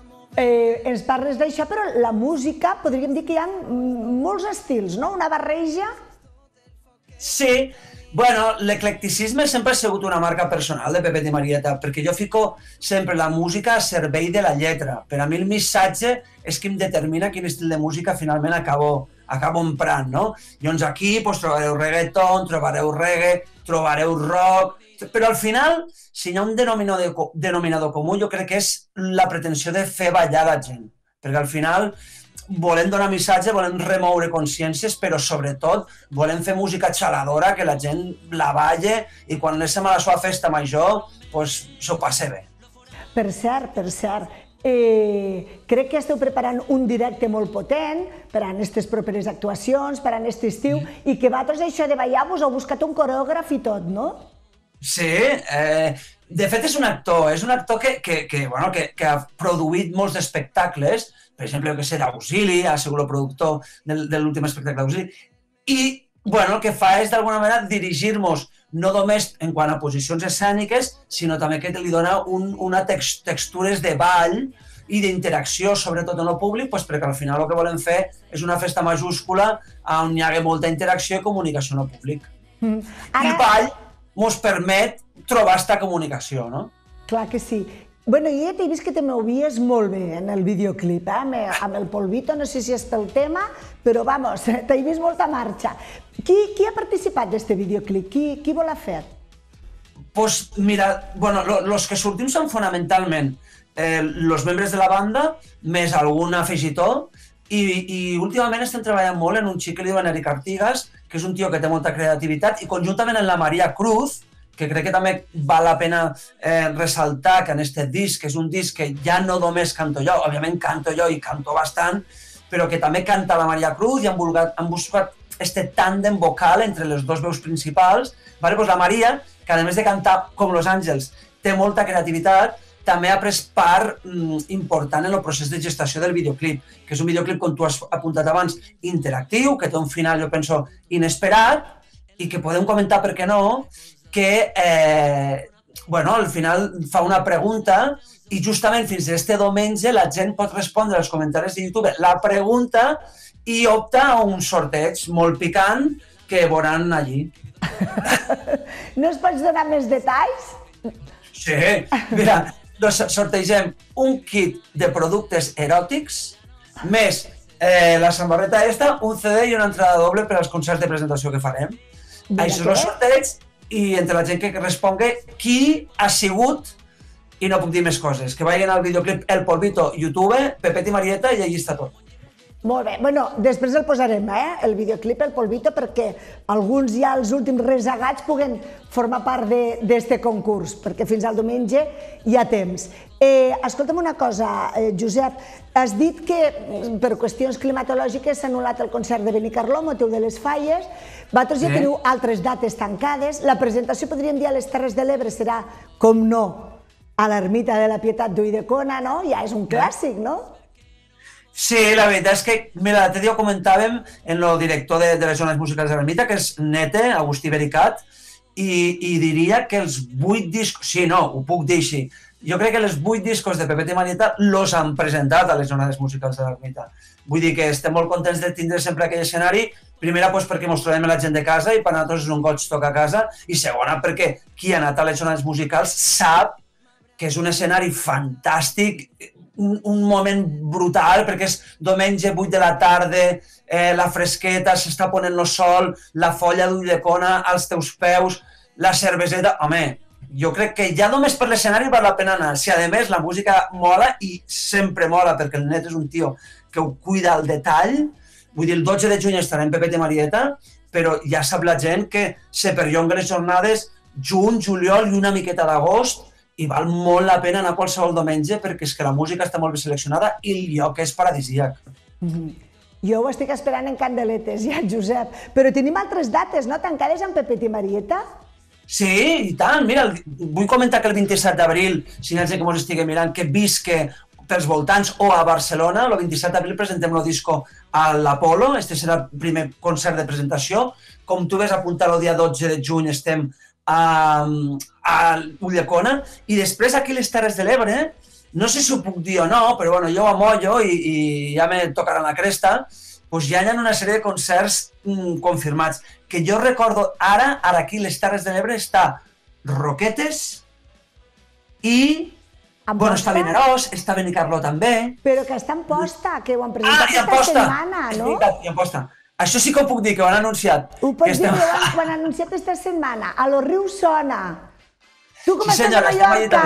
Eh, ens parles d'això, però la música, podríem dir que hi ha molts estils, no? Una barreja... Sí, bueno, l'eclecticisme sempre ha sigut una marca personal de Pepet i Marieta, perquè jo fico sempre la música a servei de la lletra. Per a mi el missatge és que em determina quin estil de música finalment acabo, acabo emprant, no? Llavors aquí pues, trobareu reggaeton, trobareu reggae, trobareu rock, però al final, si hi ha un denominador, denominador comú, jo crec que és la pretensió de fer ballar la gent, perquè al final volem donar missatge, volem remoure consciències, però sobretot volem fer música xaladora, que la gent la balle i quan anéssim a la seva festa major, pues, s'ho passe bé. Per cert, per cert, eh, crec que esteu preparant un directe molt potent per a aquestes properes actuacions, per a aquest estiu, i que vosaltres això de ballar vos heu buscat un coreògraf i tot, no? Sí, eh, de fet és un actor, és un actor que, que, que, bueno, que, que ha produït molts espectacles, per exemple, que sé, d'Auxili, ha sigut el productor del, de l'últim espectacle d'Auxili, i bueno, el que fa és d'alguna manera dirigir-nos no només en quant a posicions escèniques, sinó també que li dona un, una text, textures de ball i d'interacció, sobretot en el públic, pues, perquè al final el que volem fer és una festa majúscula on hi hagi molta interacció i comunicació en el públic. Mm. Ara... I el ball ens permet trobar aquesta comunicació, no? Clar que sí. Bueno, jo ja t'he vist que te movies molt bé en el videoclip, eh? amb, amb el polvito, no sé si és pel tema, però vamos, t'he vist molta marxa. Qui, qui ha participat d'este videoclip? Qui, qui vol ha fet? Pues mira, bueno, lo, los que sortim són fonamentalment eh, los membres de la banda, més algun afegitó, i, i últimament estem treballant molt en un xic que li diuen Eric Artigas, que és un tio que té molta creativitat, i conjuntament amb la Maria Cruz, que crec que també val la pena eh, ressaltar que en este disc, que és un disc que ja no només canto jo, òbviament canto jo i canto bastant, però que també canta la Maria Cruz i han, vulgat, han buscat este tàndem vocal entre les dos veus principals. Vale? Pues la Maria, que a més de cantar com Los Àngels, té molta creativitat, també ha pres part mm, important en el procés de gestació del videoclip, que és un videoclip, com tu has apuntat abans, interactiu, que té un final, jo penso, inesperat, i que podem comentar, per què no, que eh, bueno, al final fa una pregunta i justament fins a este diumenge la gent pot respondre als comentaris de YouTube la pregunta i opta a un sorteig molt picant que veuran allí. No es pots donar més detalls? Sí, mira, doncs sortegem un kit de productes eròtics més eh, la samarreta esta, un C D i una entrada doble per als concerts de presentació que farem. Mira, això és el sorteig i entre la gent que respongui qui ha sigut, i no puc dir més coses, que vagin al videoclip El Polvito, YouTube, Pepet i Marieta, i allí està tot. Molt bé, bueno, després el posarem, eh, el videoclip El Polvito, perquè alguns ja els últims resagats puguen formar part d'este concurs, perquè fins al diumenge hi ha temps. Eh, escolta'm una cosa, eh, Josep, has dit que per qüestions climatològiques s'ha anul·lat el concert de Benicarló, motiu de les falles, vosaltres ja teniu altres dates tancades, la presentació, podríem dir, a les Terres de l'Ebre serà, com no, a l'Ermita de la Pietat d'Ulldecona, no? Ja és un clàssic, no? Sí, la veritat és que, mira, l'altre dia ho comentàvem en el director de, de les zones musicals de l'Ermita, que és Nete, Agustí Vericat, i, i diria que els vuit discos... Sí, no, ho puc dir així. Jo crec que els vuit discos de Pepet i Marieta los han presentat a les zones musicals de l'Ermita. Vull dir que estem molt contents de tindre sempre aquell escenari, primera pues, perquè ens trobem amb la gent de casa i per nosaltres és un goig tocar a casa, i segona perquè qui ha anat a les zones musicals sap que és un escenari fantàstic, un, un moment brutal, perquè és diumenge, vuit de la tarda, eh, la fresqueta, s'està ponent el sol, la folla d'Ulldecona als teus peus, la cerveseta... Home, jo crec que ja només per l'escenari val la pena anar. Si a més la música mola, i sempre mola, perquè el Net és un tio que ho cuida al detall, vull dir, el dotze de juny estarà en Pepet i Marieta, però ja sap la gent que se perllonguen les jornades juny, juliol i una miqueta d'agost, i val molt la pena anar qualsevol diumenge perquè és que la música està molt ben seleccionada i el lloc és paradisíac. Mm-hmm. Jo ho estic esperant en candeletes, ja, Josep. Però tenim altres dates, no?, tancades amb Pepet i Marieta? Sí, i tant. Mira, vull comentar que el vint-i-set d'abril, si no és que ens estigui mirant, que visque pels voltants o a Barcelona, el vint-i-set d'abril presentem el disco a l'Apolo, este serà el primer concert de presentació. Com tu ves apuntar el dia dotze de juny estem a, a Ulldecona, i després aquí a les Terres de l'Ebre, no sé si ho puc dir o no, però bueno, jo ho amollo i, i ja me tocarà la cresta, doncs ja hi ha una sèrie de concerts mm, confirmats, que jo recordo ara, ara aquí a les Terres de l'Ebre està Roquetes i... Bueno, està Vinaròs, està Benicarló també. Però que està en posta, que ho han presentat ah, aquesta setmana, no? És veritat, i en posta. Això sí que ho puc dir, que ho han anunciat. Ho pots dir, que ho han anunciat aquesta setmana. A lo Riu sona. Tu com sí, estàs a Mallorca?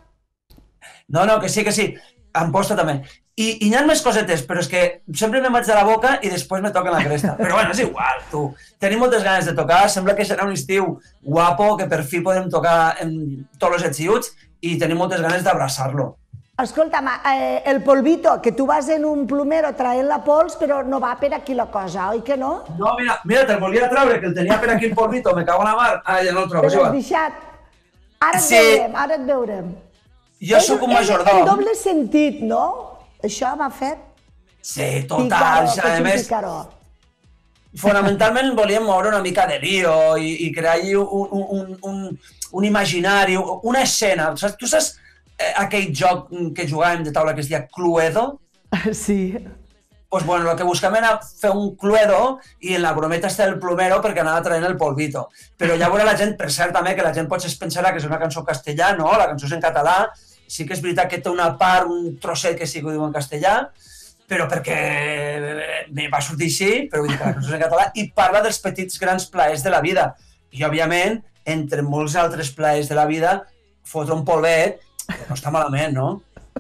No, no, que sí, que sí. En posta també. I, i hi ha més cosetes, però és que sempre me'n vaig de la boca i després me toquen la cresta. Però bueno, és igual, tu. Tenim moltes ganes de tocar, sembla que serà un estiu guapo, que per fi podem tocar en tots els etziuts i tenim moltes ganes d'abraçar-lo. Escolta'm, eh, el polvito, que tu vas en un plumero traient la pols, però no va per aquí la cosa, oi que no? No, mira, mira, te'l volia treure, que el tenia per aquí el polvito, me cago en la mar. Ah, ja no el trobo, te l'has deixat. Ara et sí. veurem, ara et veurem. Jo sóc un majordom. En doble sentit, no? Això m'ha fet... Sí, total. Picaró, a més, picaró. Fonamentalment volíem moure una mica de lío i, i crear allí un, un, un, un imaginari, una escena. Tu saps eh, aquell joc que jugàvem de taula que es deia Cluedo? Sí. Pues bueno, el que buscàvem era fer un Cluedo i en la brometa està el plumero perquè anava traient el polvito. Però ja veurà la gent, per cert també, que la gent potser es pensarà que és una cançó castellà, no? La cançó és en català. Sí que és veritat que té una part, un trosset que sí que ho diu en castellà, però perquè me va sortir així, però vull dir que la cançó és en català, i parla dels petits grans plaers de la vida. I, òbviament, entre molts altres plaers de la vida, fotre un polvet, no està malament, no?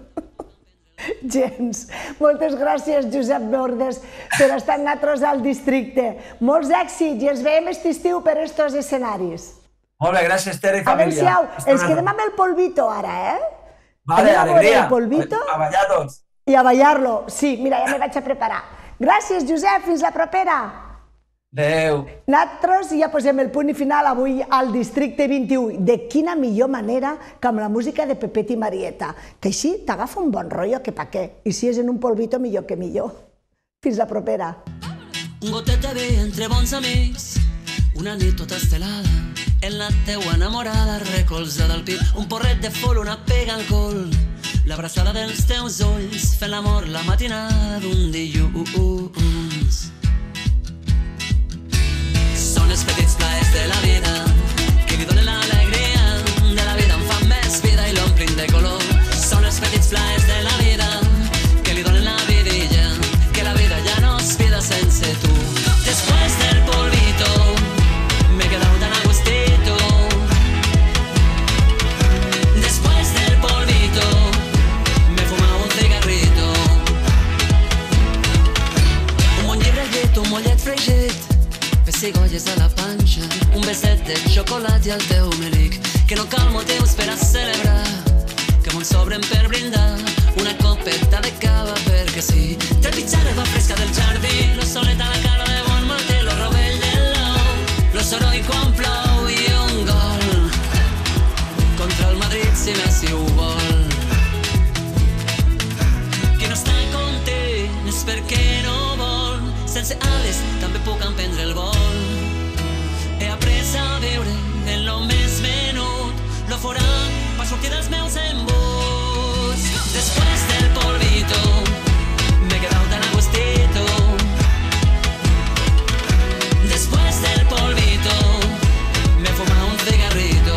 Gens. Moltes gràcies, Josep Bordes, per estar amb nosaltres al districte. Molts èxits i ens veiem aquest estiu per estos escenaris. Molt bé, gràcies, Ter i família. Adéu-siau. Ens quedem amb el polvito ara, eh? Vale, alegria. El polvito. A ballar tots. I a ballar-lo. Sí, mira, ja me vaig a preparar. Gràcies, Josep. Fins la propera. Adéu. Nosaltres ja posem el punt i final avui al Districte vint-i-u. De quina millor manera que amb la música de Pepet i Marieta, que així t'agafa un bon rotllo que pa què. I si és en un polvito, millor que millor. Fins la propera. Un gotet de vi entre bons amics, una nit tota estelada, en la teua enamorada recolzada al pit, un porret de fol, una pega al col, l'abraçada dels teus ulls, fent l'amor la matinada d'un dilluns. Són els petits plaers de la vida que li donen l'alegria de la vida, en fan més vida i l'omplin de color. Són els petits plaers de la vida que li donen la vidilla, que la vida ja no es vida sense tu. Después del polvito me he quedado tan a gustito. Después del polvito me he fumado un cigarrito. Un bon llibre llet, un mollet fregit, pessigolles a la panxa, un beset de xocolat i el teu melic, que no cal motius per a celebrar, que me'n sobren per brindar, una copeta de cava perquè sí. Trepitjar l'herba fresca del jardí, lo solet a la cara de bon matí, lo rovell de l'ou, lo soroll quan plou i un gol contra el Madrid si Messi ho vol. Qui no està content és perquè no vol, sense ales també puc emprendre el vol. He après a viure en lo més menut, lo forat per sortir dels meus embuts. Después del polvito me he quedado tan a gustito. Después del polvito me he fumado un cigarrito.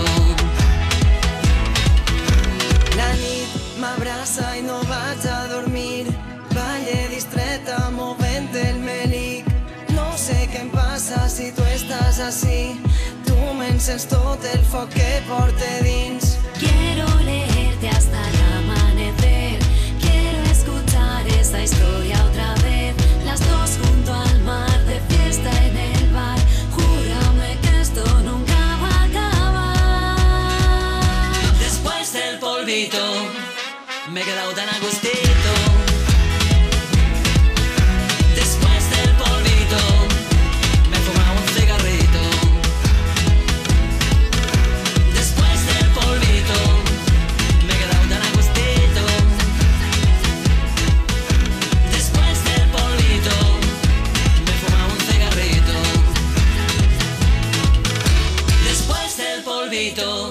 La nit m'abraça i no vaig a dormir, balle distreta movent el melic. No sé què em passa si tu estàs així, tu m'encens tot el foc que porte dins. Quiero leerte hasta el amanecer, quiero escuchar esta historia otra vez, las dos junto al mar de fiesta en el bar, júrame que esto nunca va a acabar. Después del polvito me he quedado tan a gustito. Después del polvito me he fumado un cigarrito. Después del polvito me he quedado tan a gustito. Después del polvito me he fumado un cigarrito. Después del polvito